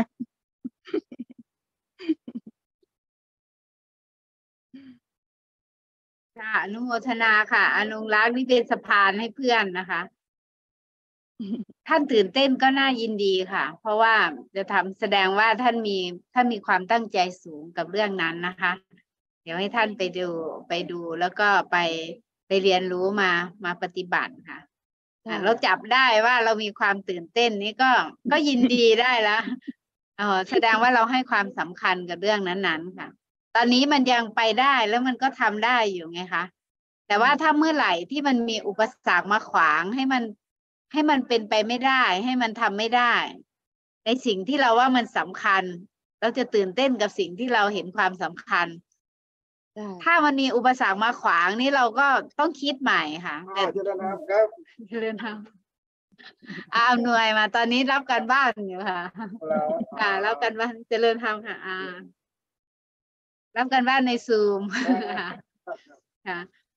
ค่ะอนุโมทนาค่ะอนุรักษ์นี่เป็นสะพานให้เพื่อนนะคะ ท่านตื่นเต้นก็น่ายินดีค่ะ เพราะว่าจะทำแสดงว่าท่านมีท่านมีความตั้งใจสูงกับเรื่องนั้นนะคะ เดี๋ยวให้ท่านไปดูไปดูแล้วก็ไปไปเรียนรู้มามาปฏิบัติค่ะค่ะเราจับได้ว่าเรามีความตื่นเต้นนี้ก็ก็ยินดีได้แล้วเออแสดงว่าเราให้ความสำคัญกับเรื่องนั้นๆค่ะ ตอนนี้มันยังไปได้แล้วมันก็ทำได้อยู่ไงคะแต่ว่าถ้าเมื่อไหร่ที่มันมีอุปสรรคมาขวางให้มันให้มันเป็นไปไม่ได้ ให้มันทำไม่ได้ ในสิ่งที่เราว่ามันสำคัญ เราจะตื่นเต้นกับสิ่งที่เราเห็นความสำคัญได้ถ้ามันมีอุปสรรคมาขวางนี่เราก็ต้องคิดใหม่ค่ะอ่าเจริญธรรมครับเจริญธรรมอาอำนวยมา ตอนนี้รับการบ้านอยู่ค่ะแล้วค่ะรับการบ้านเจริญธรรมค่ะอ่ารับการบ้านในซูม ค่ะ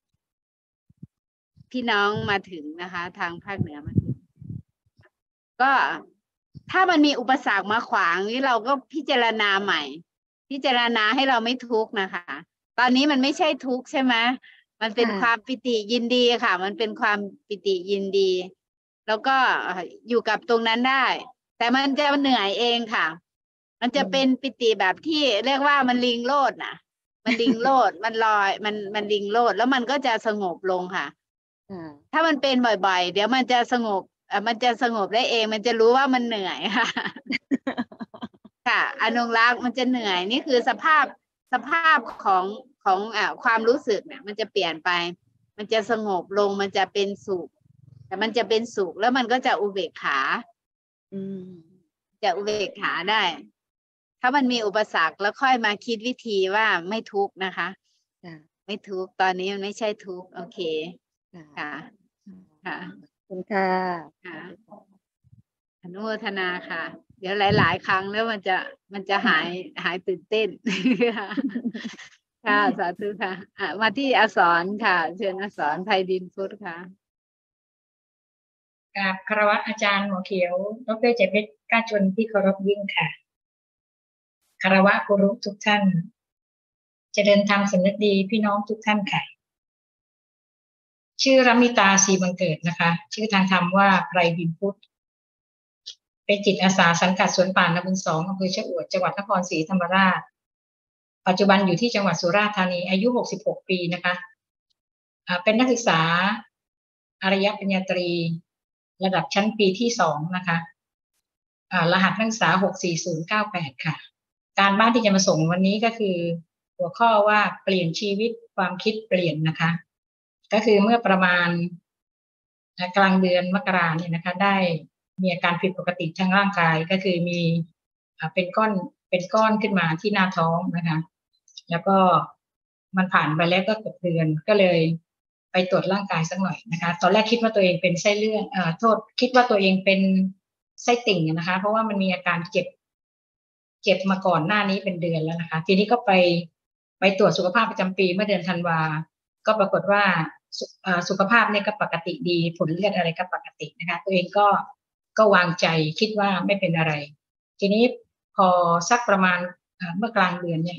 พี่น้องมาถึงนะคะ ทางภาคเหนือมาถึง ก็ถ้ามันมีอุปสรรคมาขวางนี่เราก็พิจารณาใหม่ พิจารณาให้เราไม่ทุกข์นะคะ ตอนนี้มันไม่ใช่ทุกข์ใช่ไหมมันเป็นค่ะความปิติยินดีค่ะ มันเป็นความปิติยินดี แล้วก็อยู่กับตรงนั้นได้ แต่มันจะเหนื่อยเองค่ะ มันจะเป็นปิติแบบที่เรียกว่ามันลิงโลดน่ะ มันลิงโลด มันลอยมันมันลิงโลด แล้วมันก็จะสงบลงค่ะค่ะถ้ามันเป็นบ่อยๆ เดี๋ยวมันจะสงบเอ่อมันจะสงบได้เอง มันจะรู้ว่ามันเหนื่อยค่ะ ค่ะอนุรักษ์มันจะเหนื่อยนี่คือสภาพสภาพของของอ่าความรู้สึกเนี่ย มันจะเปลี่ยนไป มันจะสงบลงมันจะเป็นสุข แต่มันจะเป็นสุขแล้วมันก็จะอุเบกขาอืมจะอุเบกขาได้ ถ้ามันมีอุปสรรคแล้วค่อยมาคิดวิธีว่าไม่ทุกข์นะคะค่ะไม่ทุกข์ตอนนี้มันไม่ใช่ทุกข์โอเคค่ะค่ะ ค่ะขอบคุณค่ะค่ะอนุโมทนาค่ะ เดี๋ยวหลาย ๆ ครั้งแล้วมันจะมันจะหายหายตื่นเต้น ค่ะค่ะสาธุค่ะอ่ะมาที่อสรค่ะ เชิญอสรไพดินพุทธค่ะกราบคารวะอาจารย์หมอเขียวดรเจเพชรกล้าชนที่เคารพยิ่งค่ะคารวะครูทุกท่านเจริญธรรมสำนึกดีพี่น้องทุกท่านค่ะชื่อรัมิตาศรีบังเกิดนะคะ ชื่อทางธรรมว่าไพรดินพุทธเป็นจิตอาสาสังกัดสวนป่านบุญสองอำเภอชะอวดจังหวัดนครศรีธรรมราชปัจจุบันอยู่ที่จังหวัดสุราษฎร์ธานีอายุหกสิบหกปีนะคะอ่าเป็นนักศึกษาอารยปริญญาตรีระดับชั้นปีที่สองนะคะอ่ารหัสนักศึกษาหกสี่ศูนย์เก้าแปดค่ะการบ้านที่จะมาส่งวันนี้ก็คือหัวข้อว่าเปลี่ยนชีวิตความคิดเปลี่ยนนะคะก็คือเมื่อประมาณกลางเดือนมกราเนี่ยนะคะได้มีอาการผิดปกติทางร่างกายก็คือมีเป็นก้อนเป็นก้อนขึ้นมาที่หน้าท้องนะคะแล้วก็มันผ่านไปแล้วก็เกือบเดือนก็เลยไปตรวจร่างกายสักหน่อยนะคะตอนแรกคิดว่าตัวเองเป็นไส้เลื่อนเอ่อโทษคิดว่าตัวเองเป็นไส้ติ่งนะคะเพราะว่ามันมีอาการเจ็บเจ็บมาก่อนหน้านี้เป็นเดือนแล้วนะคะทีนี้ก็ไปไปตรวจสุขภาพประจำปีเมื่อเดือนธันวาก็ปรากฏว่าสุขภาพเนี่ยก็ปกติดีผลเลือดอะไรก็ปกตินะคะตัวเองก็ก็วางใจคิดว่าไม่เป็นอะไรทีนี้พอสักประมาณเมื่อกลางเดือนเนี่ย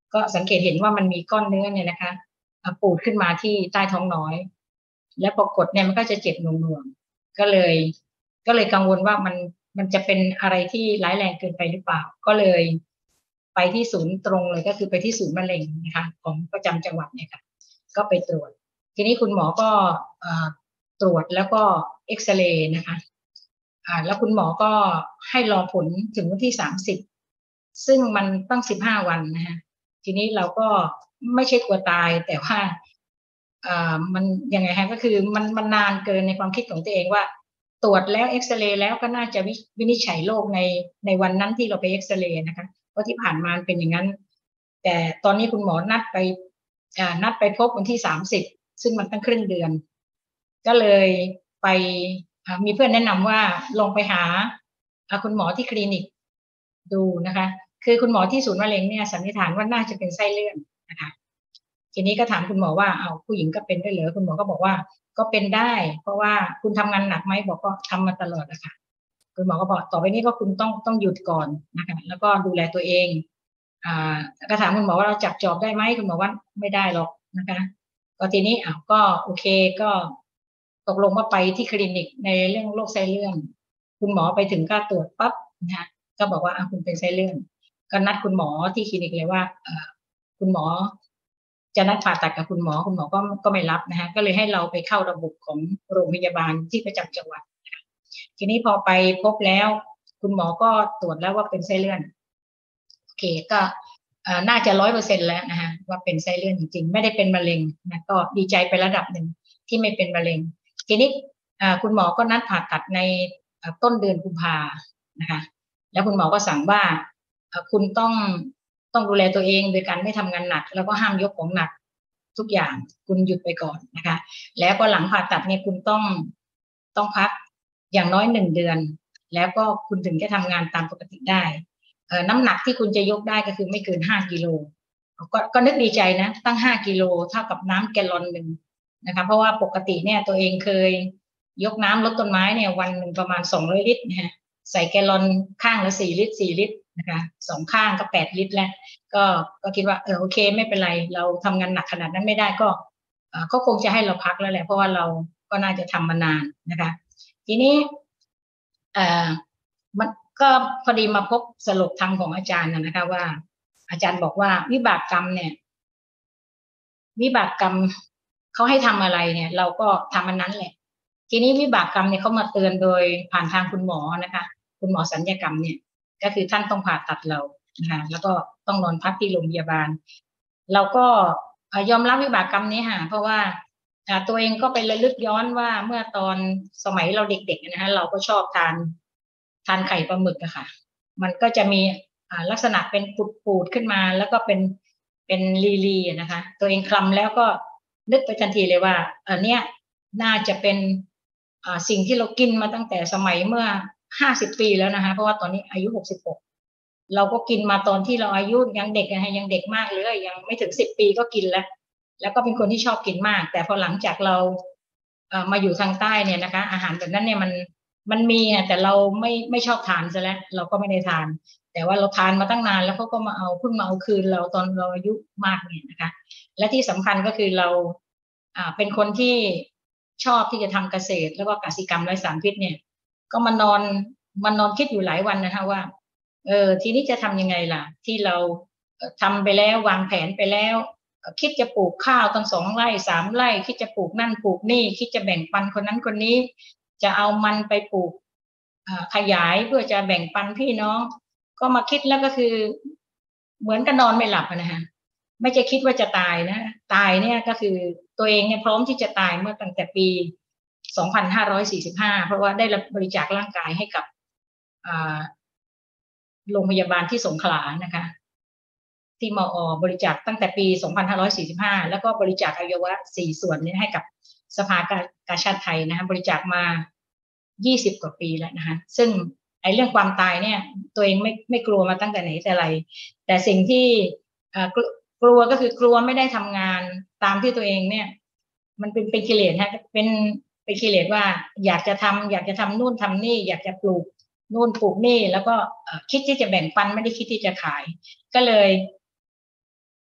ก็สังเกตเห็นว่ามันมีก้อนเนื้อเนี่ยนะคะปูดขึ้นมาที่ใต้ท้องน้อยแล้วพอกดเนี่ยมันก็จะเจ็บหน่วงๆก็เลยก็เลยกังวลว่ามันมันจะเป็นอะไรที่ร้ายแรงเกินไปหรือเปล่าก็เลยไปที่ศูนย์ตรงเลยก็คือไปที่ศูนย์มะเร็งนะคะของประจำจังหวัดเนี่ยค่ะก็ไปตรวจทีนี้คุณหมอก็ตรวจแล้วก็เอ็กซเรย์นะคะอ่าแล้วคุณหมอก็ให้รอผลถึงวันที่สามสิบซึ่งมันต้องสิบห้าวันนะคะทีนี้เราก็ไม่ใช่กลัวตายแต่ว่าอ่ามันยังไงฮะก็คือมันมันนานเกินในความคิดของตัวเองว่าตรวจแล้วเอ็กซเรย์แล้วก็น่าจะวินิจฉัยโรคในในวันนั้นที่เราไปเอ็กซเรย์นะคะเพราะที่ผ่านมาเป็นอย่างนั้นแต่ตอนนี้คุณหมอนัดไปอ่านัดไปพบวันที่สามสิบซึ่งมันตั้งครึ่งเดือนก็เลยไปมีเพื่อนแนะนำว่าลองไปหาคุณหมอที่คลินิกดูนะคะคือคุณหมอที่ศูนย์มะเร็งเนี่ยสันนิษฐานว่าน่าจะเป็นไส้เลื่อนนะคะทีนี้ก็ถามคุณหมอว่าเอาผู้หญิงก็เป็นได้เหรอคุณหมอก็บอกว่าก็เป็นได้เพราะว่าคุณทำงานหนักไหมบอกก็ทำมาตลอดนะคะคุณหมอก็บอกต่อไปนี้ก็คุณต้องต้องหยุดก่อนนะคะแล้วก็ดูแลตัวเองอ่าก็ถามคุณหมอว่าเราจับจอบได้ไหมคุณหมอว่าไม่ได้หรอกนะคะก็ทีนี้อ้าวก็โอเคก็ตกลงว่าไปที่คลินิกในเรื่องโรคไส้เลื่อนคุณหมอไปถึงก็ตรวจปั๊บนะคะก็บอกว่าคุณเป็นไส้เลื่อนก็นัดคุณหมอที่คลินิกเลยว่าคุณหมอจะนัดผ่าตัดกับคุณหมอคุณหมอก็ก็ไม่รับนะคะก็เลยให้เราไปเข้าระบบของโรงพยาบาลที่ประจำจังหวัดทีนี้พอไปพบแล้วคุณหมอก็ตรวจแล้วว่าเป็นไส้เลื่อนโอเคก็น่าจะร้อยเปอร์เซ็นต์แล้วนะคะว่าเป็นไส้เลื่อนจริงๆไม่ได้เป็นมะเร็งนะก็ดีใจไประดับหนึ่งที่ไม่เป็นมะเร็งทีนี้คุณหมอก็นัดผ่าตัดในต้นเดือนกุมภานะคะแล้วคุณหมอก็สั่งว่าคุณต้องต้องดูแลตัวเองโดยการไม่ทำงานหนักแล้วก็ห้ามยกของหนักทุกอย่างคุณหยุดไปก่อนนะคะแล้วก็หลังผ่าตัดเนี่ยคุณต้องต้องพักอย่างน้อยหนึ่งเดือนแล้วก็คุณถึงจะทำงานตามปกติได้น้ำหนักที่คุณจะยกได้ก็คือไม่เกินห้ากิโลก็ก็นึกดีใจนะตั้งห้ากิโลเท่ากับน้ำแกลลอนหนึ่งนะคะเพราะว่าปกติเนี่ยตัวเองเคยยกน้ำลดต้นไม้เนี่ยวันหนึ่งประมาณสองร้อยลิตรนะฮะใส่แกลลอนข้างละสี่ลิตรสี่ลิตรนะคะสองข้างก็แปดลิตรแล้วก็ก็คิดว่าเออโอเคไม่เป็นไรเราทำงานหนักขนาดนั้นไม่ได้ก็ก็คงจะให้เราพักแล้วแหละเพราะว่าเราก็น่าจะทำมานานนะคะทีนี้เอ่อมันก็พอดีมาพบสรุปธรรมของอาจารย์นะคะว่าอาจารย์บอกว่าวิบากกรรมเนี่ยวิบากกรรมเขาให้ทำอะไรเนี่ยเราก็ทำอันนั้นแหละทีนี้วิบากกรรมเนี่ยเขามาเตือนโดยผ่านทางคุณหมอนะคะคุณหมอศัลยกรรมเนี่ยก็คือท่านต้องผ่าตัดเรานะคะแล้วก็ต้องนอนพักที่โรงพยาบาลเราก็ยอมรับวิบากกรรมนี้ค่ะเพราะว่าตัวเองก็ไประลึกย้อนว่าเมื่อตอนสมัยเราเด็กๆนะคะเราก็ชอบทานทานไข่ปลาหมึกอะค่ะมันก็จะมีลักษณะเป็นปูดๆขึ้นมาแล้วก็เป็นเป็นลีๆนะคะตัวเองคลำแล้วก็นึกไปทันทีเลยว่าอันเนี้ยน่าจะเป็นสิ่งที่เรากินมาตั้งแต่สมัยเมื่อห้าสิบปีแล้วนะคะเพราะว่าตอนนี้อายุหกสิบหกเราก็กินมาตอนที่เราอายุยังเด็กนะยังเด็กมากเลยยังไม่ถึงสิบปีก็กินแล้วแล้วก็เป็นคนที่ชอบกินมากแต่พอหลังจากเราเอ่อมาอยู่ทางใต้เนี่ยนะคะอาหารแบบนั้นเนี่ยมันมันมีแต่เราไม่ไม่ชอบทานซะแล้วเราก็ไม่ได้ทานแต่ว่าเราทานมาตั้งนานแล้วเขาก็มาเอาเพิ่งมาเอาคืนเราตอนเราอายุมากเนี่ยนะคะและที่สำคัญก็คือเราอ่าเป็นคนที่ชอบที่จะทำเกษตรแล้วก็กสิกรรมไร้สารพิษเนี่ยก็มานอนมานอนคิดอยู่หลายวันนะคะว่าเออทีนี้จะทำยังไงล่ะที่เราทำไปแล้ววางแผนไปแล้วคิดจะปลูกข้าวตั้งสองไร่สามไร่คิดจะปลูกนั่นปลูกนี่คิดจะแบ่งปันคนนั้นคนนี้จะเอามันไปปลูกขยายเพื่อจะแบ่งปันพี่น้องก็มาคิดแล้วก็คือเหมือนกับนอนไม่หลับนะฮะไม่จะคิดว่าจะตายนะตายเนี่ยก็คือตัวเองเนี่ยพร้อมที่จะตายเมื่อตั้งแต่ปีสองพันห้าร้อยสี่สิบห้าเพราะว่าได้รับบริจาคร่างกายให้กับโรงพยาบาลที่สงขลานะคะที่มอบริจาคตั้งแต่ปีสองพันห้าร้อยสี่สิบห้าแล้วก็บริจาคอวัยวะสี่ส่วนนี้ให้กับสภากาชาดไทยนะคะบริจาคมายี่สิบกว่าปีแล้วนะคะซึ่งไอ้เรื่องความตายเนี่ยตัวเองไม่ไม่กลัวมาตั้งแต่ไหนแต่ไรแต่สิ่งที่กลัวก็คือกลัวไม่ได้ทำงานตามที่ตัวเองเนี่ยมันเป็นเป็นกิเลสฮะเป็นเป็นกิเลสว่าอยากจะทำอยากจะทำนู่นทำนี่อยากจะปลูกนู่นปลูกนี่แล้วก็คิดที่จะแบ่งปันไม่ได้คิดที่จะขายก็เลย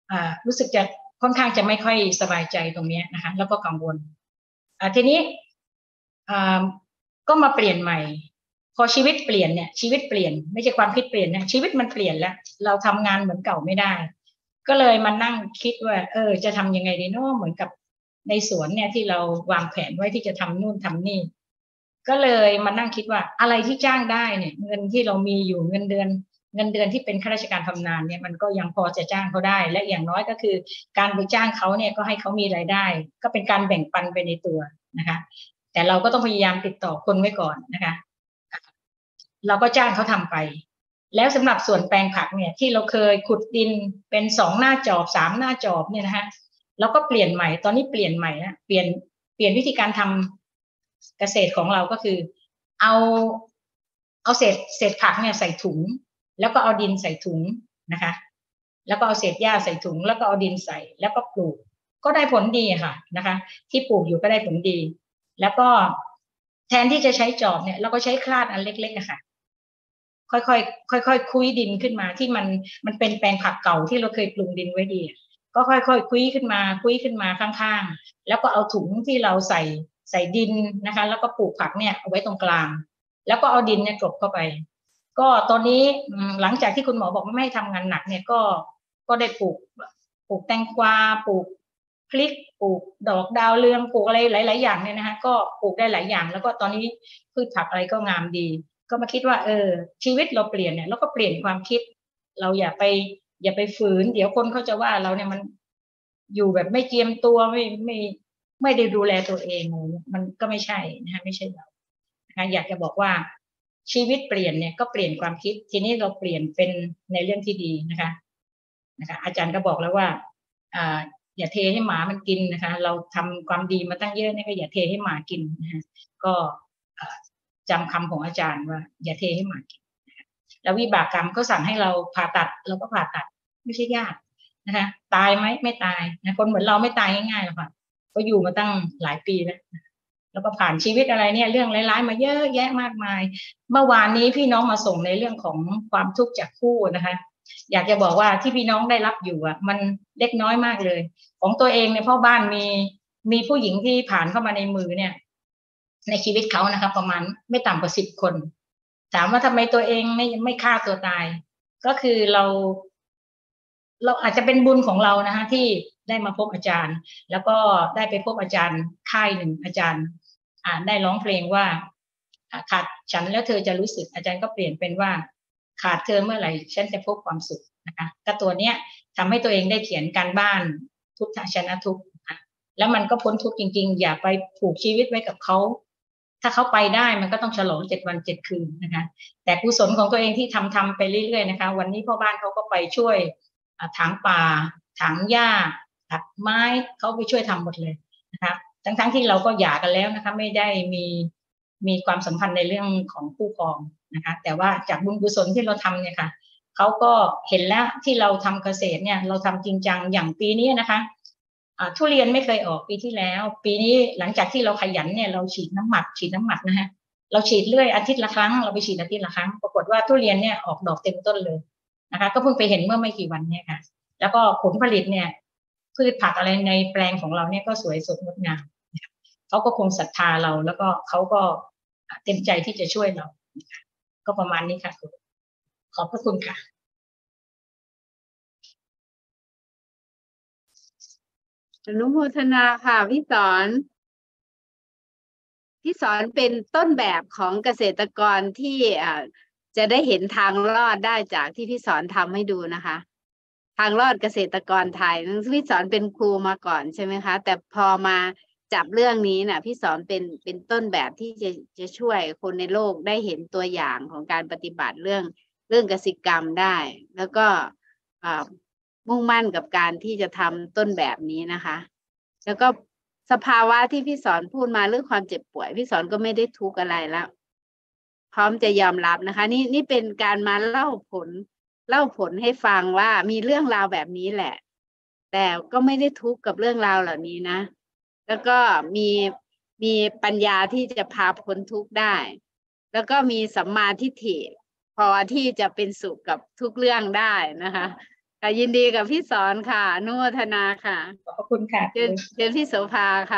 อ่ารู้สึกจะค่อนข้างจะไม่ค่อยสบายใจตรงนี้นะคะแล้วก็กังวลอ่าทีนี้อ่าก็มาเปลี่ยนใหม่พอชีวิตเปลี่ยนเนี่ยชีวิตเปลี่ยนไม่ใช่ความคิดเปลี่ยนนะชีวิตมันเปลี่ยนแล้วเราทำงานเหมือนเก่าไม่ได้ก็เลยมานั่งคิดว่าเออจะทำยังไงดีเนาะเหมือนกับในสวนเนี่ยที่เราวางแผนไว้ที่จะทำนู่นทำนี่ก็เลยมานั่งคิดว่าอะไรที่จ้างได้เนี่ยเงินที่เรามีอยู่เงินเดือนเงินเดือนที่เป็นข้าราชการบำนาญเนี่ยมันก็ยังพอจะจ้างเขาได้และอย่างน้อยก็คือการไปจ้างเขาเนี่ยก็ให้เขามีรายได้ก็เป็นการแบ่งปันไปในตัวนะคะแต่เราก็ต้องพยายามติดต่อคนไว้ก่อนนะคะเราก็จ้างเขาทำไปแล้วสำหรับส่วนแปลงผักเนี่ยที่เราเคยขุดดินเป็นสองหน้าจอบสามหน้าจอบเนี่ยนะคะเราก็เปลี่ยนใหม่ตอนนี้เปลี่ยนใหม่นะเปลี่ยนเปลี่ยนวิธีการทำเกษตรของเราก็คือเอาเอาเศษเศษผักเนี่ยใส่ถุงแล้วก็เอาดินใส่ถุงนะคะแล้วก็เอาเศษหญ้าใส่ถุงแล้วก็เอาดินใส่แล้วก็ปลูกก็ได้ผลดีค่ะนะคะที่ปลูกอยู่ก็ได้ผลดีแล้วก็แทนที่จะใช้จอบเนี่ยเราก็ใช้คลาดอันเล็กๆนะคะค่อยๆค่อยๆคุยดินขึ้นมาที่มันมันเป็นแปลงผักเก่าที่เราเคยปลูกดินไว้ดีก็ค่อยๆคุยขึ้นมาคุยขึ้นมาข้างๆแล้วก็เอาถุงที่เราใส่ใส่ดินนะคะแล้วก็ปลูกผักเนี่ยเอาไว้ตรงกลางแล้วก็เอาดินเนี่ยกลบเข้าไปก็ตอนนี้หลังจากที่คุณหมอบอกว่าไม่ให้ทำงานหนักเนี่ยก็ก็ได้ปลูกปลูกแตงกวาปลูกพริกปลูกดอกดาวเรืองปลูกอะไรหลายๆอย่างเนี่ยนะคะก็ปลูกได้หลายอย่างแล้วก็ตอนนี้พืชผักอะไรก็งามดีก็มาคิดว่าเออชีวิตเราเปลี่ยนเนี่ยแล้วก็เปลี่ยนความคิดเราอย่าไปอย่าไปฝืนเดี๋ยวคนเขาจะว่าเราเนี่ยมันอยู่แบบไม่เจียมตัวไม่ไม่ไม่ได้ดูแลตัวเองมันก็ไม่ใช่นะคะไม่ใช่เรานะคะอยากจะบอกว่าชีวิตเปลี่ยนเนี่ยก็เปลี่ยนความคิดทีนี้เราเปลี่ยนเป็นในเรื่องที่ดีนะคะนะคะอาจารย์ก็บอกแล้วว่าอ่าอย่าเทให้หมามันกินนะคะเราทำความดีมาตั้งเยอะเนี่ยก็อย่าเทให้หมากินนะคะก็จำคำของอาจารย์ว่าอย่าเทให้หมากินแล้ววิบากกรรมก็สั่งให้เราผ่าตัดเราก็ผ่าตัดไม่ใช่ยากนะคะตายไหมไม่ตายนะคนเหมือนเราไม่ตายง่ายๆหรอกค่ะก็อยู่มาตั้งหลายปีแล้วแล้วก็ผ่านชีวิตอะไรเนี่ยเรื่องร้ายๆมาเยอะแยะมากมายเมื่อวานนี้พี่น้องมาส่งในเรื่องของความทุกข์จากคู่นะคะอยากจะบอกว่าที่พี่น้องได้รับอยู่อ่ะมันเล็กน้อยมากเลยของตัวเองในพ่อบ้านมีมีผู้หญิงที่ผ่านเข้ามาในมือเนี่ยในชีวิตเขานะคะประมาณไม่ต่ำกว่าสิบคนถามว่าทำไมตัวเองไม่ไม่ฆ่าตัวตายก็คือเราเราอาจจะเป็นบุญของเรานะคะที่ได้มาพบอาจารย์แล้วก็ได้ไปพบอาจารย์ค่ายหนึ่งอาจารย์อ่าได้ร้องเพลงว่าขาดฉันแล้วเธอจะรู้สึกอาจารย์ก็เปลี่ยนเป็นว่าขาดเธอเมื่อไหร่ฉันจะพบความสุขนะคะก็ตัวเนี้ยทำให้ตัวเองได้เขียนการบ้านทุกทชนะทุกนะแล้วมันก็พ้นทุกจริงๆอย่าไปผูกชีวิตไว้กับเขาถ้าเขาไปได้มันก็ต้องฉลองเจ็ดวันเจ็ดคืนนะคะแต่กุศลของตัวเองที่ทำทำไปเรื่อยๆนะคะวันนี้พ่อบ้านเขาก็ไปช่วยถางป่าถางหญ้าตัดไม้เขาไปช่วยทำหมดเลยนะคะทั้งๆที่เราก็หย่ากันแล้วนะคะไม่ได้มีมีความสัมพันธ์ในเรื่องของคู่ครองนะคะแต่ว่าจากบุญกุศลที่เราทำเนี่ยค่ะเขาก็เห็นแล้วที่เราทำเกษตรเนี่ยเราทำจริงจังอย่างปีนี้นะคะทุเรียนไม่เคยออกปีที่แล้วปีนี้หลังจากที่เราขยันเนี่ยเราฉีดน้ำหมักฉีดน้ำหมักนะฮะเราฉีดเรื่อยอาทิตย์ละครั้งเราไปฉีดอาทิตย์ละครั้งปรากฏว่าทุเรียนเนี่ยออกดอกเต็มต้นเลยนะคะก็เพิ่งไปเห็นเมื่อไม่กี่วันเนี่ยค่ะแล้วก็ผลผลิตเนี่ยพืชผักอะไรในแปลงของเราเนี่ยก็สวยสดงดงามเขาก็คงศรัทธาเราแล้วก็เขาก็เต็มใจที่จะช่วยเราก็ประมาณนี้ค่ะขอบพระคุณค่ะอนุโมทนาค่ะพี่สอนพี่สอนเป็นต้นแบบของเกษตรกรที่จะได้เห็นทางรอดได้จากที่พี่สอนทำให้ดูนะคะทางรอดเกษตรกรไทยพี่สอนเป็นครูมาก่อนใช่ไหมคะแต่พอมาจับเรื่องนี้น่ะพี่สอนเป็นเป็นต้นแบบที่จะจะช่วยคนในโลกได้เห็นตัวอย่างของการปฏิบัติเรื่องเรื่องกสิกรรมได้แล้วก็มุ่งมั่นกับการที่จะทำต้นแบบนี้นะคะแล้วก็สภาวะที่พี่สอนพูดมาเรื่องความเจ็บป่วยพี่สอนก็ไม่ได้ทุกข์อะไรแล้วพร้อมจะยอมรับนะคะนี่นี่เป็นการมาเล่าผลเล่าผลให้ฟังว่ามีเรื่องราวแบบนี้แหละแต่ก็ไม่ได้ทุกข์กับเรื่องราวเหล่านี้นะแล้วก็มีมีปัญญาที่จะพาพ้นทุกข์ได้แล้วก็มีสัมมาทิฏฐิพอที่จะเป็นสุขกับทุกเรื่องได้นะคะค่ะยินดีกับพี่สอนค่ะอนุโมทนาค่ะขอบคุณค่ะเชิญเชิญพี่โสภาค่ะ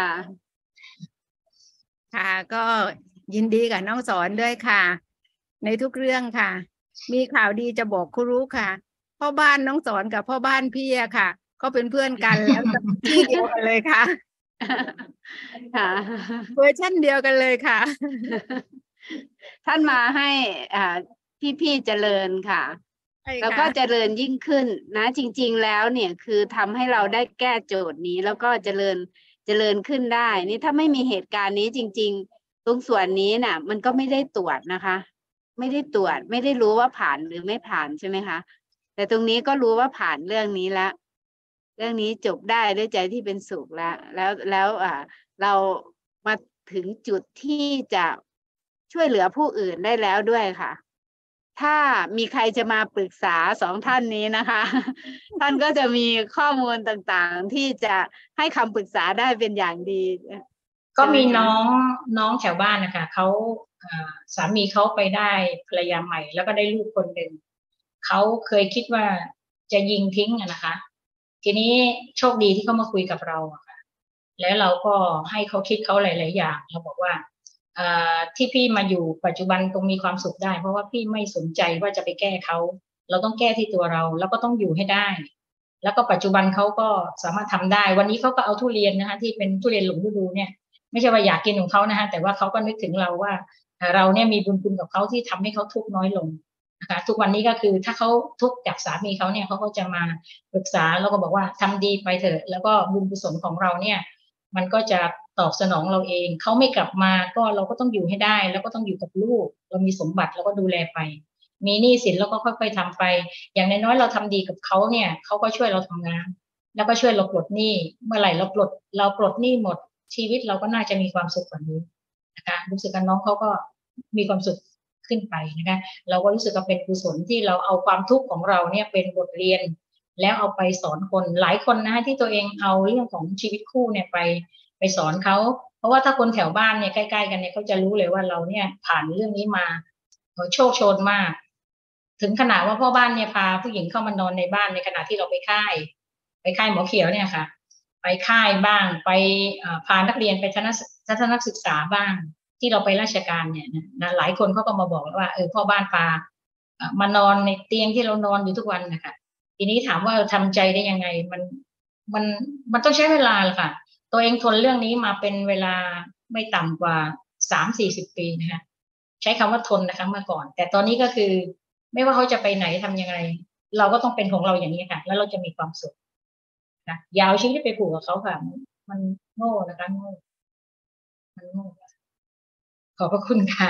ค่ะก็ยินดีกับน้องสอนด้วยค่ะ ในทุกเรื่องค่ะ มีข่าวดีจะบอกครูรู้ค่ะพ่อบ้านน้องสอนกับพ่อบ้านพี่อะค่ะก็เป็นเพื่อนกันแล้วที่เดียวกันเลยค่ะค่ะเวอร์ชันเดียวกันเลยค่ะท่านมาให้อ่าพี่ๆเจริญค่ะใช่แล้วค่ะก็เจริญยิ่งขึ้นนะจริงๆแล้วเนี่ยคือทำให้เราได้แก้โจทย์นี้ แล้วก็เจริญเจริญขึ้นได้นี่ถ้าไม่มีเหตุการณ์นี้จริงๆตรงส่วนนี้น่ะ มันก็ไม่ได้ตรวจนะคะ ไม่ได้ตรวจไม่ได้รู้ว่าผ่านหรือไม่ผ่านใช่ไหมคะแต่ตรงนี้ก็รู้ว่าผ่านเรื่องนี้แล้วเรื่องนี้จบได้ด้วยใจที่เป็นสุขแล้ว แล้วแล้วอ่า เรามาถึงจุดที่จะช่วยเหลือผู้อื่นได้แล้วด้วยค่ะ ถ้ามีใครจะมาปรึกษาสองท่านนี้นะคะ ท่านก็จะมีข้อมูลต่างๆ ที่จะให้คำปรึกษาได้เป็นอย่างดีก็มีน้องน้องแถวบ้านนะคะเขาอ่าสามีเขาไปได้ภรรยาใหม่ แล้วก็ได้ลูกคนหนึ่งเขาเคยคิดว่าจะยิงทิ้งอะนะคะ ทีนี้โชคดีที่เขามาคุยกับเราอะค่ะแล้วเราก็ให้เขาคิดเขาหลายๆอย่างเราบอกว่าอ่าที่พี่มาอยู่ปัจจุบันตรงมีความสุขได้ เพราะว่าพี่ไม่สนใจว่าจะไปแก้เขาเราต้องแก้ที่ตัวเราแล้วก็ต้องอยู่ให้ได้ แล้วก็ปัจจุบันเขาก็สามารถทำได้ วันนี้เขาก็เอาทุเรียนนะคะที่เป็นทุเรียนหลงฤดูเนี่ยไม่ใช่ว่าอยากกินของเขานะคะแต่ว่าเขาก็นึกถึงเราว่าเราเนี่ยมีบุญคุณกับเขาที่ทำให้เขาทุกข์น้อยลงนะคะทุกวันนี้ก็คือถ้าเขาทุกข์จากสามีเขาเนี่ยเขาก็จะมาปรึกษาแล้วก็บอกว่าทำดีไปเถอะแล้วก็บุญกุศลของเราเนี่ยมันก็จะตอบสนองเราเองเขาไม่กลับมาก็เราก็ต้องอยู่ให้ได้แล้วก็ต้องอยู่กับลูกเรามีสมบัติแล้วก็ดูแลไปมีหนี้สินแล้วก็ค่อยๆทำไปอย่างน้อยๆเราทำดีกับเขาเนี่ยเขาก็ช่วยเราทำงานแล้วก็ช่วยเราปลดหนี้เมื่อไหร่เราปลดเราปลดหนี้หมดชีวิตเราก็น่าจะมีความสุขกว่านี้นะคะรู้สึกว่าน้องเขาก็มีความสุขขึ้นไปนะคะเราก็รู้สึกว่าเป็นกุศลที่เราเอาความทุกข์ของเราเนี่ยเป็นบทเรียนแล้วเอาไปสอนคนหลายคนนะคะที่ตัวเองเอาเรื่องของชีวิตคู่เนี่ยไปไปสอนเขาเพราะว่าถ้าคนแถวบ้านเนี่ยใกล้ๆกันเนี่ยเขาจะรู้เลยว่าเราเนี่ยผ่านเรื่องนี้มาโชคโชนมากถึงขนาดว่าพ่อบ้านเนี่ยพาผู้หญิงเข้ามานอนในบ้านในขณะที่เราไปค่ายไปค่ายหมอเขียวเนี่ยค่ะไปค่ายบ้างไปพานักเรียนไปทัศนศึกษาบ้างที่เราไปราชการเนี่ยนะหลายคนเขาก็มาบอกว่าเออพ่อบ้านพามานอนในเตียงที่เรานอนอยู่ทุกวันนะคะทีนี้ถามว่าทำใจได้ยังไงมันมันมันต้องใช้เวลาละค่ะตัวเองทนเรื่องนี้มาเป็นเวลาไม่ต่ำกว่าสามสี่สิบปีนะคะใช้คำว่าทนนะคะเมื่อก่อนแต่ตอนนี้ก็คือไม่ว่าเขาจะไปไหนทำยังไงเราก็ต้องเป็นของเราอย่างนี้ค่ะแล้วเราจะมีความสุขนะยาวชีวิตไปผูกกับเขาค่ะมันโง่นะคะโง่มันโง่ขอบพระคุณค่ะ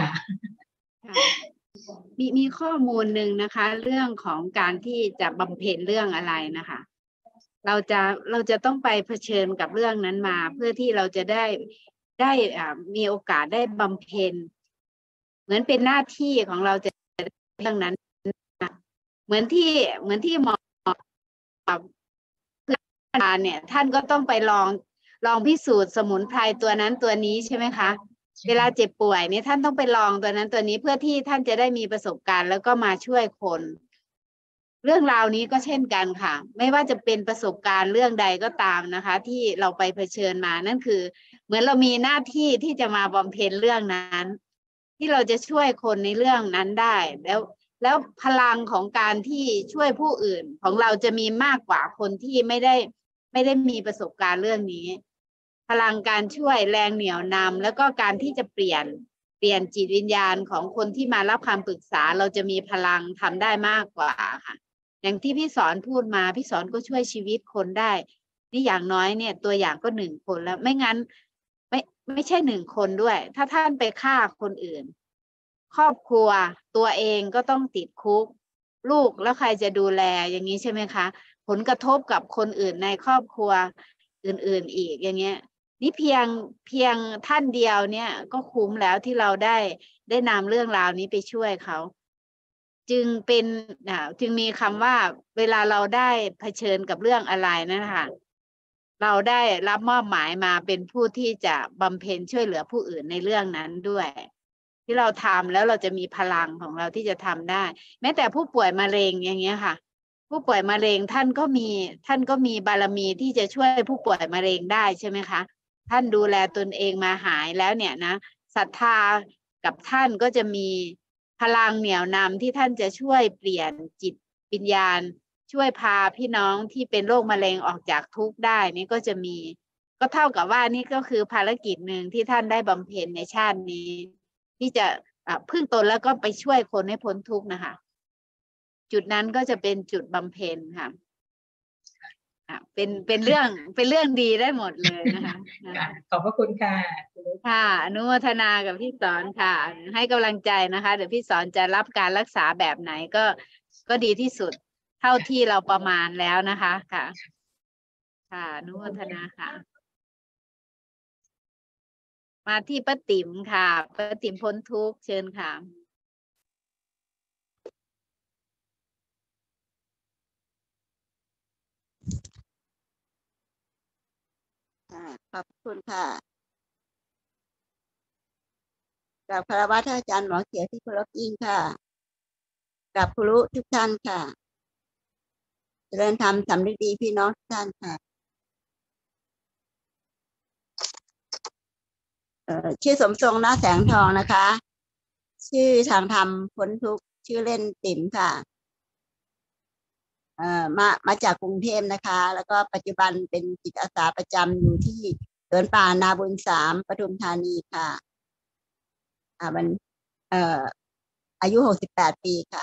มีมีข้อมูลหนึ่งนะคะ เรื่องของการที่จะบำเพ็ญเรื่องอะไรนะคะ เราจะเราจะต้องไปเผชิญกับเรื่องนั้นมา เพื่อที่เราจะได้ได้อ่ามีโอกาสได้บำเพ็ญเหมือนเป็นหน้าที่ของเราจะเรื่องนั้นเหมือนที่เหมือนที่หมอเนี่ยท่านก็ต้องไปลองลองพิสูจน์สมุนไพรตัวนั้นตัวนี้ใช่ไหมคะเวลาเจ็บป่วยเนี่ยท่านต้องไปลองตัวนั้นตัวนี้เพื่อที่ท่านจะได้มีประสบการณ์แล้วก็มาช่วยคนเรื่องราวนี้ก็เช่นกันค่ะไม่ว่าจะเป็นประสบการณ์เรื่องใดก็ตามนะคะที่เราไปเผชิญมานั่นคือเหมือนเรามีหน้าที่ที่จะมาบำเพ็ญเรื่องนั้นที่เราจะช่วยคนในเรื่องนั้นได้แล้วแล้วพลังของการที่ช่วยผู้อื่นของเราจะมีมากกว่าคนที่ไม่ได้ไม่ได้มีประสบการณ์เรื่องนี้พลังการช่วยแรงเหนี่ยวนำแล้วก็การที่จะเปลี่ยนเปลี่ยนจิตวิญญาณของคนที่มารับคำปรึกษาเราจะมีพลังทำได้มากกว่าค่ะอย่างที่พี่สอนพูดมาพี่สอนก็ช่วยชีวิตคนได้นี่อย่างน้อยเนี่ยตัวอย่างก็หนึ่งคนแล้วไม่งั้นไม่ไม่ใช่หนึ่งคนด้วยถ้าท่านไปฆ่าคนอื่นครอบครัวตัวเองก็ต้องติดคุกลูกแล้วใครจะดูแลอย่างนี้ใช่ไหมคะผลกระทบกับคนอื่นในครอบครัวอื่นๆอีกอย่างเงี้ยนี่เพียงเพียงท่านเดียวเนี่ยก็คุ้มแล้วที่เราได้ได้นำเรื่องราวนี้ไปช่วยเขาจึงเป็นจึงมีคำว่าเวลาเราได้เผชิญกับเรื่องอะไรนะคะเราได้รับมอบหมายมาเป็นผู้ที่จะบำเพ็ญช่วยเหลือผู้อื่นในเรื่องนั้นด้วยที่เราทำแล้วเราจะมีพลังของเราที่จะทำได้แม้แต่ผู้ป่วยมะเร็งอย่างเงี้ยค่ะผู้ป่วยมะเร็งท่านก็มีท่านก็มีบารมีที่จะช่วยผู้ป่วยมะเร็งได้ใช่ไหมคะท่านดูแลตนเองมาหายแล้วเนี่ยนะศรัทธากับท่านก็จะมีพลังเหนี่ยวนำที่ท่านจะช่วยเปลี่ยนจิตวิญญาณช่วยพาพี่น้องที่เป็นโรคมะเร็งออกจากทุกข์ได้นี่ก็จะมีก็เท่ากับว่านี่ก็คือภารกิจหนึ่งที่ท่านได้บำเพ็ญในชาตินี้ที่จะพึ่งตนแล้วก็ไปช่วยคนให้พ้นทุกข์นะคะจุดนั้นก็จะเป็นจุดบำเพ็ญค่ะเป็นเป็นเรื่องเป็นเรื่องดีได้หมดเลยนะคะขอบพระคุณค่ะค่ะอนุโมทนากับพี่สอนค่ะให้กำลังใจนะคะเดี๋ยวพี่สอนจะรับการรักษาแบบไหนก็ก็ดีที่สุดเท่าที่เราประมาณแล้วนะคะค่ะค่ะอนุโมทนาค่ะมาที่ป้าติ๋มค่ะป้าติ๋มพ้นทุกข์เชิญค่ะขอบคุณค่ะกับคารวะท่านอาจารย์หมอเขียวที่เคารพยิ่งค่ะกับครูทุกท่านค่ะเจริญธรรมสำนึกดีพี่น้องทุกท่านค่ะเอ่อชื่อสมทรงหน้าแสงทองนะคะ ชื่อทางธรรมพ้นทุกข์ชื่อเล่นติ๋มค่ะเอ่อมามาจากกรุงเทพนะคะ แล้วก็ปัจจุบันเป็นจิตอาสาประจำอยู่ที่สวนป่านาบุญสามปทุมธานีค่ะอ่ามันเอ่ออายุหกสิบแปดปีค่ะ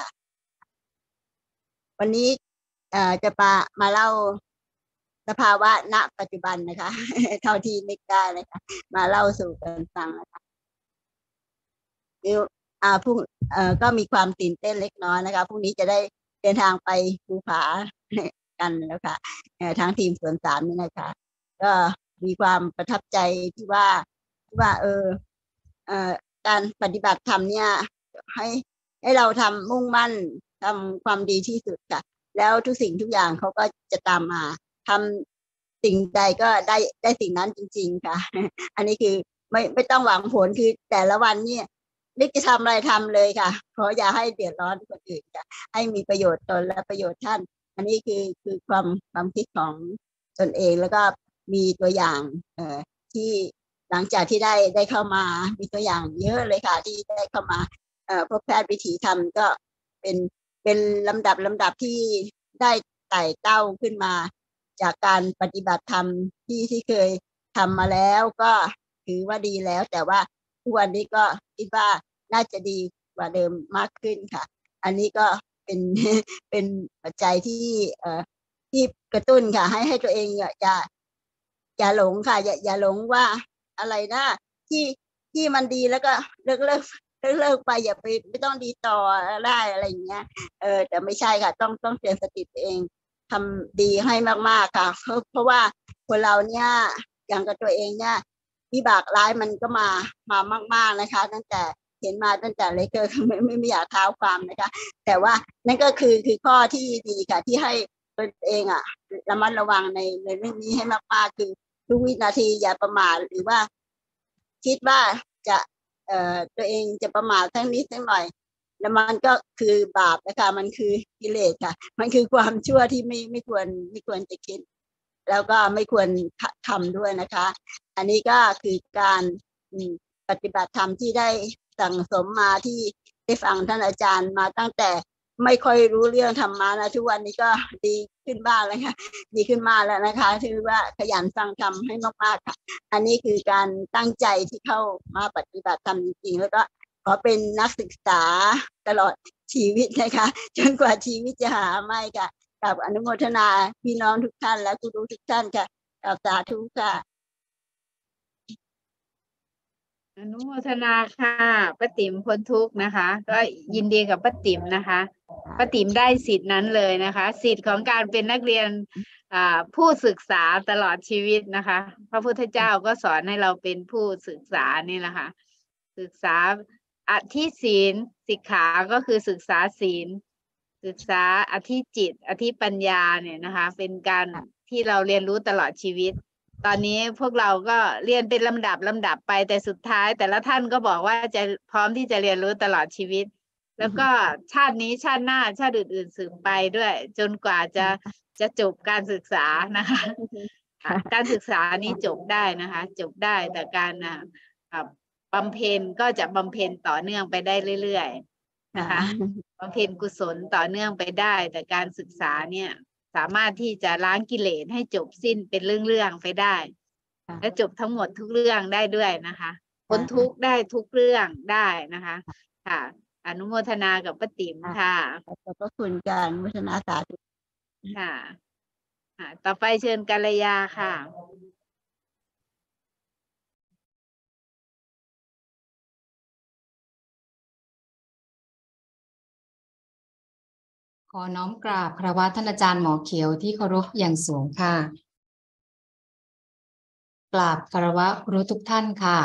วันนี้เอ่อจะมามาเล่าสภาวะณปัจจุบันนะคะ เท่าที่นึกได้นะคะมาเล่าสู่กันฟังนะคะคืออ่าพรุ่งเอ่อก็มีความตื่นเต้นเล็กน้อยนะคะพรุ่งนี้จะได้เดินทางไปภูผากันแล้วค่ะทั้งทีมสวนสามนี่นะคะก็มีความประทับใจที่ว่าที่ว่าเออเอ่อการปฏิบัติธรรมเนี่ยให้ให้เราทำมุ่งมั่นทำความดีที่สุดค่ะแล้วทุกสิ่งทุกอย่างเขาก็จะตามมาทำสิ่งใดก็ได้ได้สิ่งนั้นจริงๆค่ะอันนี้คือไม่ไม่ต้องหวังผลคือแต่ละวันเนี่ยนึกจะทำอะไรทำเลยค่ะเพราะอย่าให้เดือดร้อนคนอื่นค่ะให้มีประโยชน์ตนและประโยชน์ท่านอันนี้คือคือความความคิดของตนเองแล้วก็มีตัวอย่างเอ่อที่หลังจากที่ได้ได้เข้ามามีตัวอย่างเยอะเลยค่ะที่ได้เข้ามาเอ่อพบแพทย์วิถีธรรมก็เป็นเป็นลำดับลำดับที่ได้ไต่เต้าขึ้นมาจากการปฏิบัติธรรมที่ที่เคยทำมาแล้วก็ถือว่าดีแล้วแต่ว่าทุกวันนี้ก็คิดว่าน่าจะดีกว่าเดิมมากขึ้นค่ะอันนี้ก็เป็นเป็นปัจจัยที่เอ่อที่กระตุ้นค่ะให้ให้ตัวเองอย่าอย่าอย่าหลงค่ะอย่าอย่าหลงว่าอะไรนะที่ที่มันดีแล้วก็เลิกเลิกเลิกเลิกไปอย่าไปไม่ต้องดีต่อได้อะไรอย่างเงี้ยเออแต่ไม่ใช่ค่ะต้องต้องเตือนสติตัวเองทำดีให้มากๆค่ะเพราะเพราะว่าคนเราเนี่ยอย่างกับตัวเองเนี่ยวิบากร้ายมันก็มามามากๆนะคะตั้งแต่เห็นมาตั้งแต่เล็กก็ไม่ไม่ไม่อยากเท้าความนะคะแต่ว่านั่นก็คือคือข้อที่ดีค่ะที่ให้ตัวเองอ่ะระมัดระวังในในเรื่องนี้ให้มากๆคือทุกวินาทีอย่าประมาทหรือว่าคิดว่าจะเอ่อตัวเองจะประมาททั้งนิดทั้งหน่อยแล้วมันก็คือบาปนะคะมันคือกิเลสค่ะมันคือความชั่วที่ไม่ไม่ควรไม่ควรจะคิดแล้วก็ไม่ควรทำด้วยนะคะอันนี้ก็คือการปฏิบัติธรรมที่ได้สั่งสมมาที่ได้ฟังท่านอาจารย์มาตั้งแต่ไม่ค่อยรู้เรื่องธรรมะนะทุกวันนี้ก็ดีขึ้นบ้างแล้วค่ะดีขึ้นมาแล้วนะคะถือว่าขยันฟังธรรมให้มากๆค่ะอันนี้คือการตั้งใจที่เข้ามาปฏิบัติธรรมจริงๆแล้วก็ขอเป็นนักศึกษาตลอดชีวิตนะคะจนกว่าชีวิตจะหาไม่ค่ะกับอนุโมทนาพี่น้องทุกท่านและครูทุกท่านค่ะกับสาธุค่ะอนุโมทนาค่ะป้าติ๋มพ้นทุกข์นะคะก็ยินดีกับป้าติ๋มนะคะป้าติ๋มได้สิทธินั้นเลยนะคะสิทธิ์ของการเป็นนักเรียนผู้ศึกษาตลอดชีวิตนะคะพระพุทธเจ้าก็สอนให้เราเป็นผู้ศึกษานี่แหละค่ะศึกษาอธิศีลสิกขาก็คือศึกษาศีลศึกษาอธิจิตอธิปัญญาเนี่ยนะคะเป็นการที่เราเรียนรู้ตลอดชีวิตตอนนี้พวกเราก็เรียนเป็นลำดับลำดับไปแต่สุดท้ายแต่ละท่านก็บอกว่าจะพร้อมที่จะเรียนรู้ตลอดชีวิตแล้วก็ชาตินี้ชาติหน้าชาติอื่นๆสืบไปด้วย จนกว่าจะจะจบการศึกษานะคะค่ะการศึกษานี้จบได้นะคะ จบได้แต่การอ่ะอ่ะบำเพ็ญก็จะบำเพ็ญต่อเนื่องไปได้เรื่อยๆนะคะบำเพ็ญกุศลต่อเนื่องไปได้ แต่การศึกษาเนี่ยสามารถที่จะล้างกิเลสให้จบสิ้นเป็นเรื่องๆไปได้ และจบทั้งหมดทุกเรื่องได้ด้วยนะคะพ้นทุกข์ได้ทุกเรื่องได้นะคะค่ะ อนุโมทนากับป้าติ๋มค่ะขอบพระคุณการวัฒนาสาธุค่ะค่ะต่อไปเชิญกัลยาค่ะขอน้อมกราบคารวะท่านอาจารย์หมอเขียวที่เคารพอย่างสูงค่ะกราบคารวะครูทุกท่านค่ะ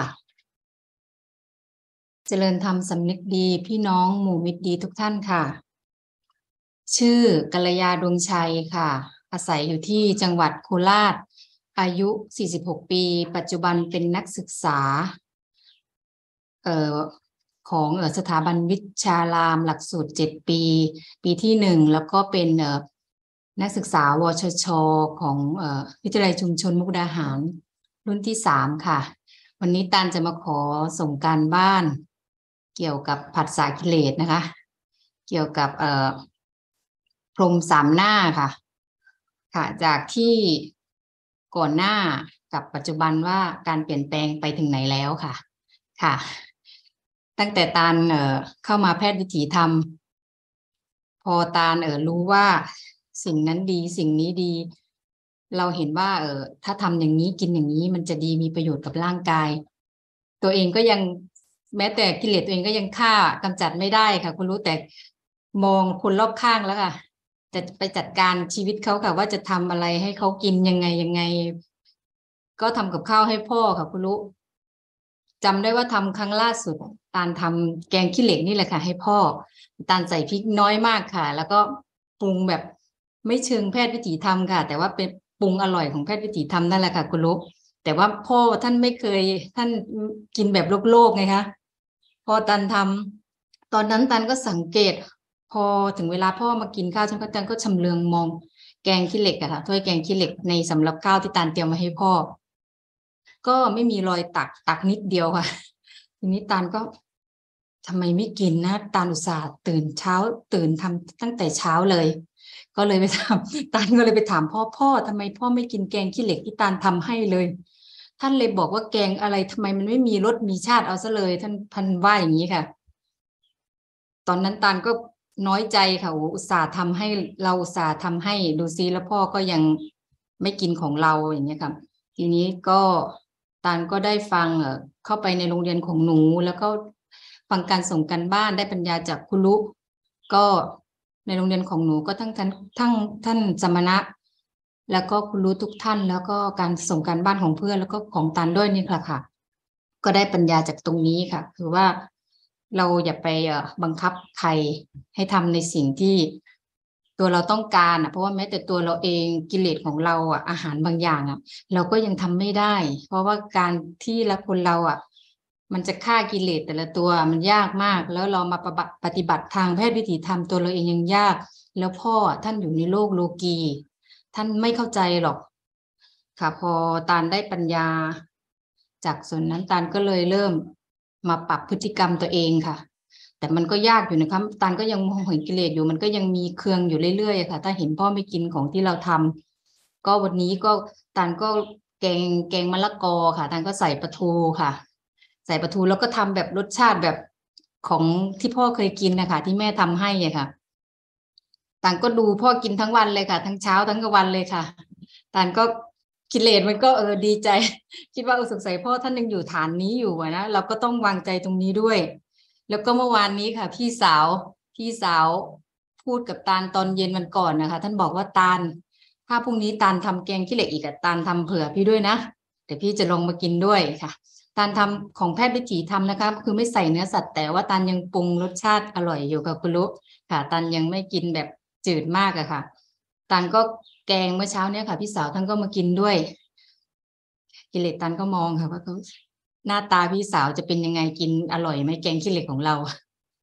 เจริญธรรมสำนึกดีพี่น้องหมู่มิตรดีทุกท่านค่ะชื่อกัลยาดวงชัยค่ะอาศัยอยู่ที่จังหวัดโคราชอายุสี่สิบหกปีปัจจุบันเป็นนักศึกษาเอ่อของเอ่อสถาบันวิชารามหลักสูตรเจ็ดปีปีที่หนึ่งแล้วก็เป็นเอ่อนักศึกษาวชชของเอ่อวิทยาลัยชุมชนมุกดาหารรุ่นที่สามค่ะวันนี้ตาลจะมาขอส่งการบ้านเกี่ยวกับผัสสะกิเลสนะคะเกี่ยวกับเอ่อพรหมสามหน้าค่ะค่ะจากที่ก่อนหน้ากับปัจจุบันว่าการเปลี่ยนแปลงไปถึงไหนแล้วค่ะค่ะตั้งแต่ตาลเอ่อเข้ามาแพทย์วิถีธรรมพอตาลเอ่อรู้ว่าสิ่งนั้นดีสิ่งนี้ดีเราเห็นว่าเออถ้าทำอย่างนี้กินอย่างนี้มันจะดีมีประโยชน์กับร่างกายตัวเองก็ยังแม้แต่กิเลสตัวเองก็ยังฆ่ากำจัดไม่ได้ค่ะคุณรู้แต่มองคนรอบข้างแล้วค่ะจะไปจัดการชีวิตเขาค่ะว่าจะทำอะไรให้เขากินยังไงยังไงก็ทำกับข้าวให้พ่อค่ะคุณรู้จำได้ว่าทำครั้งล่าสุดตาลทำแกงขี้เหล็กนี่แหละค่ะให้พ่อตาลใส่พริกน้อยมากค่ะแล้วก็ปรุงแบบไม่เชิงแพทย์วิถีธรรมค่ะแต่ว่าเป็นปรุงอร่อยของแพทย์วิถีธรรมนั่นแหละค่ะคุณลูกแต่ว่าพ่อท่านไม่เคยท่านกินแบบโลกโลกไงคะพอตันทำตอนนั้นตันก็สังเกตพอถึงเวลาพ่อมากินข้าวฉันก็ตันก็ชำเลืองมองแกงขี้เหล็กอะค่ะถ้วยแกงขี้เหล็กในสำหรับข้าวที่ตันเตรียมมาให้พ่อก็ไม่มีรอยตักตักนิดเดียวค่ะทีนี้ตันก็ทำไมไม่กินนะตันอุตส่าห์ตื่นเช้าตื่นทำตั้งแต่เช้าเลยก็เลยไปถามตาลก็เลยไปถามพ่อพ่อทำไมพ่อไม่กินแกงขี้เหล็กที่ตาลทำให้เลยท่านเลยบอกว่าแกงอะไรทำไมมันไม่มีรสมีชาติเอาซะเลยท่านพันว่าอย่างนี้ค่ะตอนนั้นตาลก็น้อยใจค่ะอุตส่าห์ทำให้เราอุตส่าห์ทำให้ดูซิแล้วพ่อก็ยังไม่กินของเราอย่างเงี้ยค่ะทีนี้ก็ตาลก็ได้ฟังเอ่อเข้าไปในโรงเรียนของหนูแล้วก็ฟังการส่งกันบ้านได้ปัญญาจากคุณลุก็ในโรงเรียนของหนูก็ทั้งท่านทั้งท่านสมณะแล้วก็คุณรู้ทุกท่านแล้วก็การส่งการบ้านของเพื่อนแล้วก็ของตันด้วยนี่แหละค่ะก็ได้ปัญญาจากตรงนี้ค่ะคือว่าเราอย่าไปบังคับใครให้ทำในสิ่งที่ตัวเราต้องการอ่ะเพราะว่าแม้แต่ตัวเราเองกิเลสของเราอ่ะอาหารบางอย่างอ่ะเราก็ยังทำไม่ได้เพราะว่าการที่ละคนเราอ่ะมันจะฆ่ากิเลสแต่ละตัวมันยากมากแล้วเรามาปฏิบัติทางแพทย์วิถีธรรมตัวเราเองยังยากแล้วพ่อท่านอยู่ในโลกโลกีท่านไม่เข้าใจหรอกค่ะพอตาลได้ปัญญาจากส่วนนั้นตาลก็เลยเริ่มมาปรับพฤติกรรมตัวเองค่ะแต่มันก็ยากอยู่นะครับตาลก็ยังมองเห็นกิเลสอยู่มันก็ยังมีเคืองอยู่เรื่อยๆค่ะถ้าเห็นพ่อไม่กินของที่เราทำก็วันนี้ก็ตาลก็แกงแกงมะละกอค่ะตาลก็ใส่ปลาทูค่ะใส่ปลาทูแล้วก็ทำแบบรสชาติแบบของที่พ่อเคยกินนะคะที่แม่ทำให้อะค่ะตาลก็ดูพ่อกินทั้งวันเลยค่ะทั้งเช้าทั้งกลางวันเลยค่ะตาลก็กิเลสมันก็เออดีใจคิดว่าเออสงสัยพ่อท่านยังอยู่ฐานนี้อยู่นะเราก็ต้องวางใจตรงนี้ด้วยแล้วก็เมื่อวานนี้ค่ะพี่สาวพี่สาวพูดกับตาลตอนเย็นวันก่อนนะคะท่านบอกว่าตาลถ้าพรุ่งนี้ตาลทำแกงขี้เหล็กอีกอะตาลทำเผื่อพี่ด้วยนะเดี๋ยวพี่จะลองมากินด้วยค่ะตาลทำของแพทย์วิถีทำนะคะคือไม่ใส่เนื้อสัตว์แต่ว่าตาลยังปรุงรสชาติอร่อยอยู่ค่ะคุณลูกค่ะตาลยังไม่กินแบบจืดมากอะค่ะตาลก็แกงเมื่อเช้าเนี้ยค่ะพี่สาวท่านก็มากินด้วยกิเลสตาลก็มองค่ะว่าเขาหน้าตาพี่สาวจะเป็นยังไงกินอร่อยไหมแกงขี้เหล็กของเรา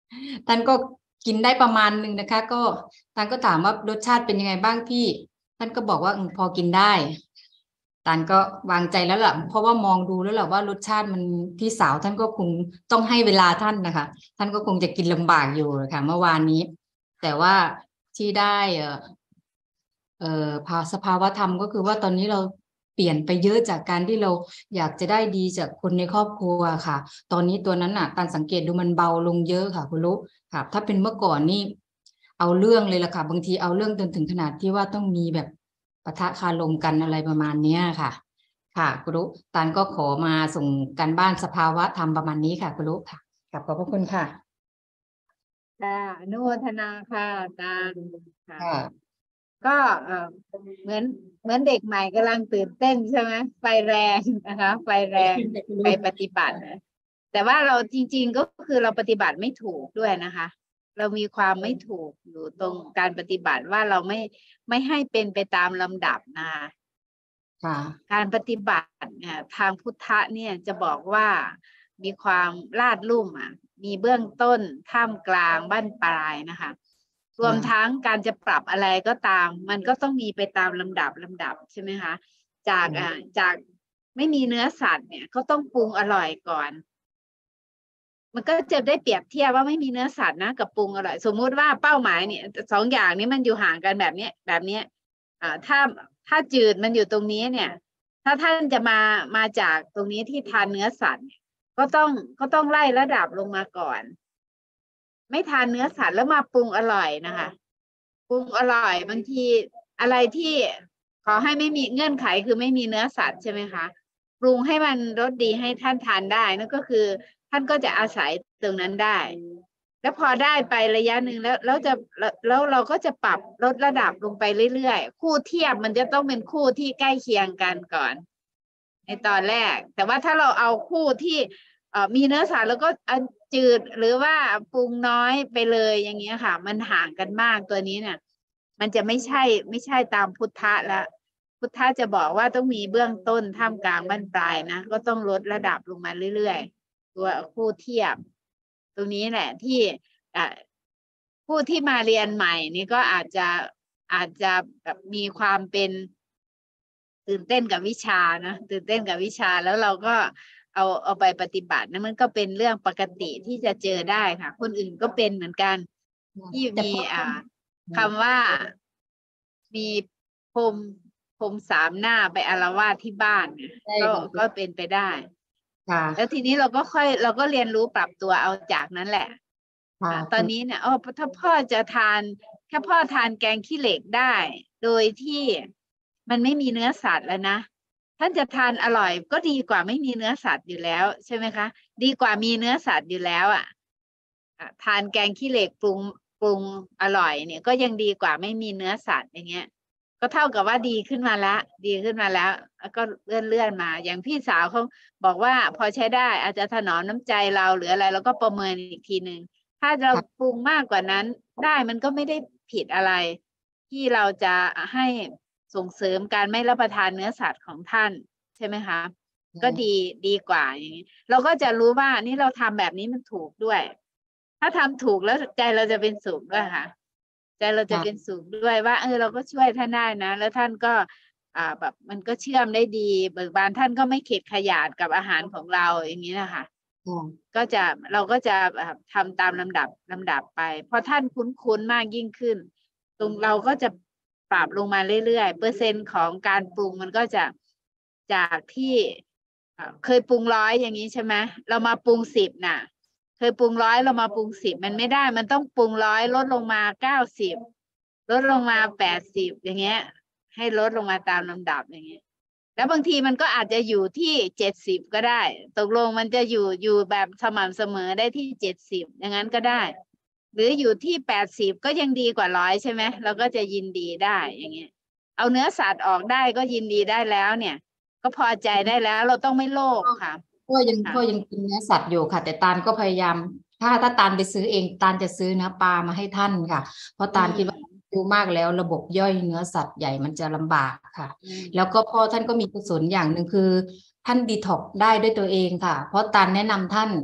ท่านก็กินได้ประมาณหนึ่งนะคะ ก็ท่านก็ถามว่ารสชาติเป็นยังไงบ้างพี่ท่านก็บอกว่าพอกินได้ท่านก็วางใจแล้วล่ะเพราะว่ามองดูแล้วแหละว่ารสชาติมันพี่สาวท่านก็คงต้องให้เวลาท่านนะคะ ท่านก็คงจะกินลำบากอยู่ค่ะเมื่อวานนี้ แต่ว่าที่ได้เอ่อเอ่อภาสภาวะธรรมก็คือว่าตอนนี้เราเปลี่ยนไปเยอะจากการที่เราอยากจะได้ดีจากคนในครอบครัวค่ะ ตอนนี้ตัวนั้นน่ะการสังเกตดูมันเบาลงเยอะค่ะคุณรู้ค่ะถ้าเป็นเมื่อก่อนนี่เอาเรื่องเลยล่ะค่ะบางทีเอาเรื่องจนถึงขนาดที่ว่าต้องมีแบบปะทะคารมกันอะไรประมาณเนี้ยค่ะค่ะคุณรู้ตานก็ขอมาส่งการบ้านสภาวะธรรมประมาณนี้ค่ะคุณรู้ค่ะขอบพระคุณค่ะค่ะอนุโมทนาค่ะอาจารย์ค่ะค่ะก็เอ่อเหมือนเหมือนเด็กใหม่กำลังตื่นเต้นใช่ไหมไฟแรงนะคะไฟแรงไปปฏิบัตินะแต่ว่าเราจริงๆก็คือเราปฏิบัติไม่ถูกด้วยนะคะ เรามีความไม่ถูกอยู่ตรงการปฏิบัติว่าเราไม่ไม่ให้เป็นไปตามลำดับนะคะค่ะการปฏิบัติเนี่ยทางพุทธะเนี่ยจะบอกว่ามีความลาดลุ่มอ่ะมีเบื้องต้นท่ามกลางบั้นปลายนะคะรวมทั้งการจะปรับอะไรก็ตาม มันก็ต้องมีไปตามลำดับลำดับใช่ไหมคะจากอ่าจากไม่มีเนื้อสัตว์เนี่ยก็ต้องปรุงอร่อยก่อน มันก็จะได้เปรียบเทียบว่าไม่มีเนื้อสัตว์นะกับปรุงอร่อยสมมุติว่าเป้าหมายเนี่ยสองอย่างนี้มันอยู่ห่างกันแบบเนี้ยแบบเนี้ยอ่าถ้าถ้าจืดมันอยู่ตรงนี้เนี่ย ถ้าท่านจะมามาจากตรงนี้ที่ทานเนื้อสัตว์เนี่ยก็ต้องก็ต้องไล่ระดับลงมาก่อน ไม่ทานเนื้อสัตว์แล้วมาปรุงอร่อยนะคะปรุงอร่อยบางทีอะไรที่ขอให้ไม่มีเงื่อนไขคือไม่มีเนื้อสัตว์ใช่ไหมคะปรุงให้มันรสดีให้ท่านทานได้นั่นก็คือท่านก็จะอาศัยตรงนั้นได้ แล้วพอได้ไประยะหนึ่งแล้วแล้วจะแล้วเราก็จะปรับลดระดับลงไปเรื่อยๆคู่เทียบมันจะต้องเป็นคู่ที่ใกล้เคียงกันก่อน ในตอนแรก แต่ว่าถ้าเราเอาคู่ที่เอ่อมีเนื้อสัตว์แล้วก็จืดหรือว่าปรุงน้อยไปเลยอย่างเงี้ยค่ะ มันห่างกันมากตัวนี้เนี่ย มันจะไม่ใช่ไม่ใช่ตามพุทธะละพุทธะจะบอกว่าต้องมีเบื้องต้นท่ามกลางบั้นปลายนะก็ต้องลดระดับลงมาเรื่อยๆตัวคู่เทียบ ตรงนี้แหละที่ผู้ที่มาเรียนใหม่นี่ก็อาจจะอาจจะแบบมีความเป็นตื่นเต้นกับวิชานะตื่นเต้นกับวิชาแล้วเราก็เอาเอาไปปฏิบัตินะมันก็เป็นเรื่องปกติที่จะเจอได้ค่ะ คนอื่นก็เป็นเหมือนกันที่มีอ่าคำว่ามีพรมพรมสามหน้าไปอาละวาดที่บ้านเนี่ยก็ก็เป็นไปได้แล้วทีนี้เราก็ค่อยเราก็เรียนรู้ปรับตัวเอาจากนั้นแหละตอนนี้เนี่ยอ๋อถ้าพ่อจะทานแค่พ่อทานแกงขี้เหล็กได้โดยที่มันไม่มีเนื้อสัตว์แล้วนะท่านจะทานอร่อยก็ดีกว่าไม่มีเนื้อสัตว์อยู่แล้วใช่ไหมคะดีกว่ามีเนื้อสัตว์อยู่แล้วอ่ะทานแกงขี้เหล็กปรุงปรุงอร่อยเนี่ยก็ยังดีกว่าไม่มีเนื้อสัตว์อย่างเงี้ยก็เท่ากับว่าดีขึ้นมาแล้วดีขึ้นมาแล้วแล้วก็เลื่อนเลื่อนมาอย่างพี่สาวเขาบอกว่าพอใช้ได้อาจจะถนอมน้ำใจเราหรืออะไรเราก็ประเมินอีกทีหนึ่งถ้าเราปรุงมากกว่านั้นได้มันก็ไม่ได้ผิดอะไรที่เราจะให้ส่งเสริมการไม่รับประทานเนื้อสัตว์ของท่านใช่ไหมคะก็ดีดีกว่าอย่างนี้เราก็จะรู้ว่านี่เราทำแบบนี้มันถูกด้วยถ้าทำถูกแล้วใจเราจะเป็นสุขด้วยค่ะใจเราจะเป็นสุขด้วยว่าเออเราก็ช่วยท่านได้นะแล้วท่านก็อ่าแบบมันก็เชื่อมได้ดีเบิกบานท่านก็ไม่เข็ดขยาดกับอาหารของเราอย่างนี้นะคะก็จะเราก็จะทำตามลำดับลำดับไปพอท่านคุ้นๆมากยิ่งขึ้นตรงเราก็จะปรับลงมาเรื่อยๆเปอร์เซ็นต์ของการปรุงมันก็จะจากที่เคยปรุงร้อยอย่างนี้ใช่ไหมเรามาปรุงสิบน่ะเคยปรุงร้อยเรามาปรุงสิบมันไม่ได้มันต้องปรุงร้อยลดลงมาเก้าสิบลดลงมาแปดสิบอย่างเงี้ยให้ลดลงมาตามลำดับอย่างเงี้ยแล้วบางทีมันก็อาจจะอยู่ที่เจ็ดสิบก็ได้ตกลงมันจะอยู่อยู่แบบสม่ำเสมอได้ที่เจ็ดสิบอย่างนั้นก็ได้หรืออยู่ที่แปดสิบก็ยังดีกว่าร้อยใช่ไหมเราก็จะยินดีได้อย่างเงี้ยเอาเนื้อสัตว์ออกได้ก็ยินดีได้แล้วเนี่ยก็พอใจได้แล้วเราต้องไม่โลภค่ะก็ยังก็ยังกินเนื้อสัตว์อยู่ค่ะแต่ตาลก็พยายามถ้าถ้าตาลไปซื้อเองตาลจะซื้อเนื้อปลามาให้ท่านค่ะเพราะตาลคิดว่าดูมากแล้วระบบย่อยเนื้อสัตว์ใหญ่มันจะลำบากค่ะแล้วก็พ่อท่านก็มีกุศลอย่างหนึ่งคือท่านดีท็อกได้ด้วยตัวเองค่ะเพราะตาลแนะนำท่าน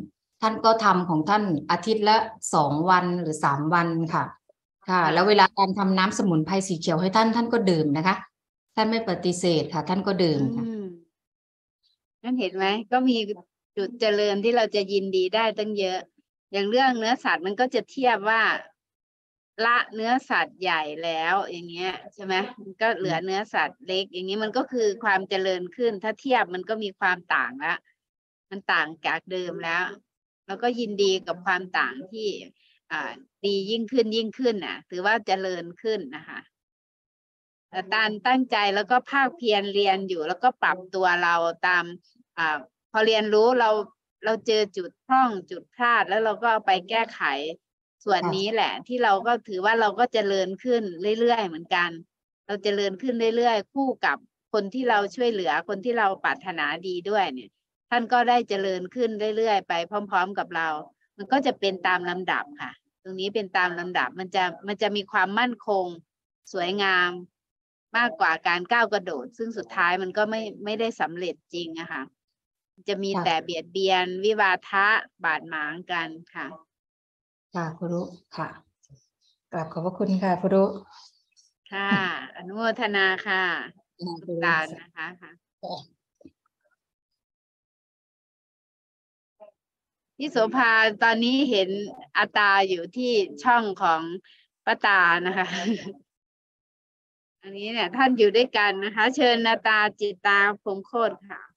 ท่านก็ทำของท่านอาทิตย์ละสองวันหรือสามวันค่ะค่ะ แล้วเวลาการทำน้ำสมุนไพรสีเขียวให้ท่านท่านก็ดื่มนะคะ ท่านไม่ปฏิเสธค่ะ ท่านก็ดื่มค่ะอืมนั่นเห็นไหมก็มีจุดเจริญที่เราจะยินดีได้ตั้งเยอะ อย่างเรื่องเนื้อสัตว์มันก็จะเทียบว่าละเนื้อสัตว์ใหญ่แล้วอย่างเงี้ยใช่ไหมมันก็เหลือเนื้อสัตว์เล็ก อย่างนี้มันก็คือความเจริญขึ้น ถ้าเทียบมันก็มีความต่างละมันต่างจากเดิมแล้ว แล้วก็ยินดีกับความต่างที่อ่าดียิ่งขึ้นยิ่งขึ้นน่ะ ถือว่าเจริญขึ้นนะคะแต่การตั้งใจแล้วก็ภาคเพียรเรียนอยู่ แล้วก็ปรับตัวเราตามอ่าพอเรียนรู้เราเราเจอจุดพร่องจุดพลาดแล้วเราก็เอาไปแก้ไข ส่วนนี้แหละ ที่เราก็ถือว่าเราก็เจริญขึ้นเรื่อยๆเหมือนกัน เราเจริญขึ้นเรื่อยๆคู่กับคนที่เราช่วยเหลือคนที่เราปรารถนาดีด้วยเนี่ย ท่านก็ได้เจริญขึ้นเรื่อยๆไปพร้อมๆกับเรา มันก็จะเป็นตามลำดับค่ะ ตรงนี้เป็นตามลำดับมันจะมันจะมีความมั่นคงสวยงามมากกว่าการก้าวกระโดด ซึ่งสุดท้ายมันก็ไม่ไม่ได้สำเร็จจริงอะค่ะจะมีแต่เบียดเบียนวิวาทะบาดหมางกันค่ะค่ะครูรุค่ะกราบขอบพระคุณค่ะครูรุค่ะ อนุโมทนาค่ะทุกท่านนะคะค่ะพี่โสภาตอนนี้เห็นอาตาอยู่ที่ช่องของป้าตานะคะ อันนี้เนี่ยท่านอยู่ด้วยกันนะคะ เชิญอาตาจิตตาพงโคตรค่ะ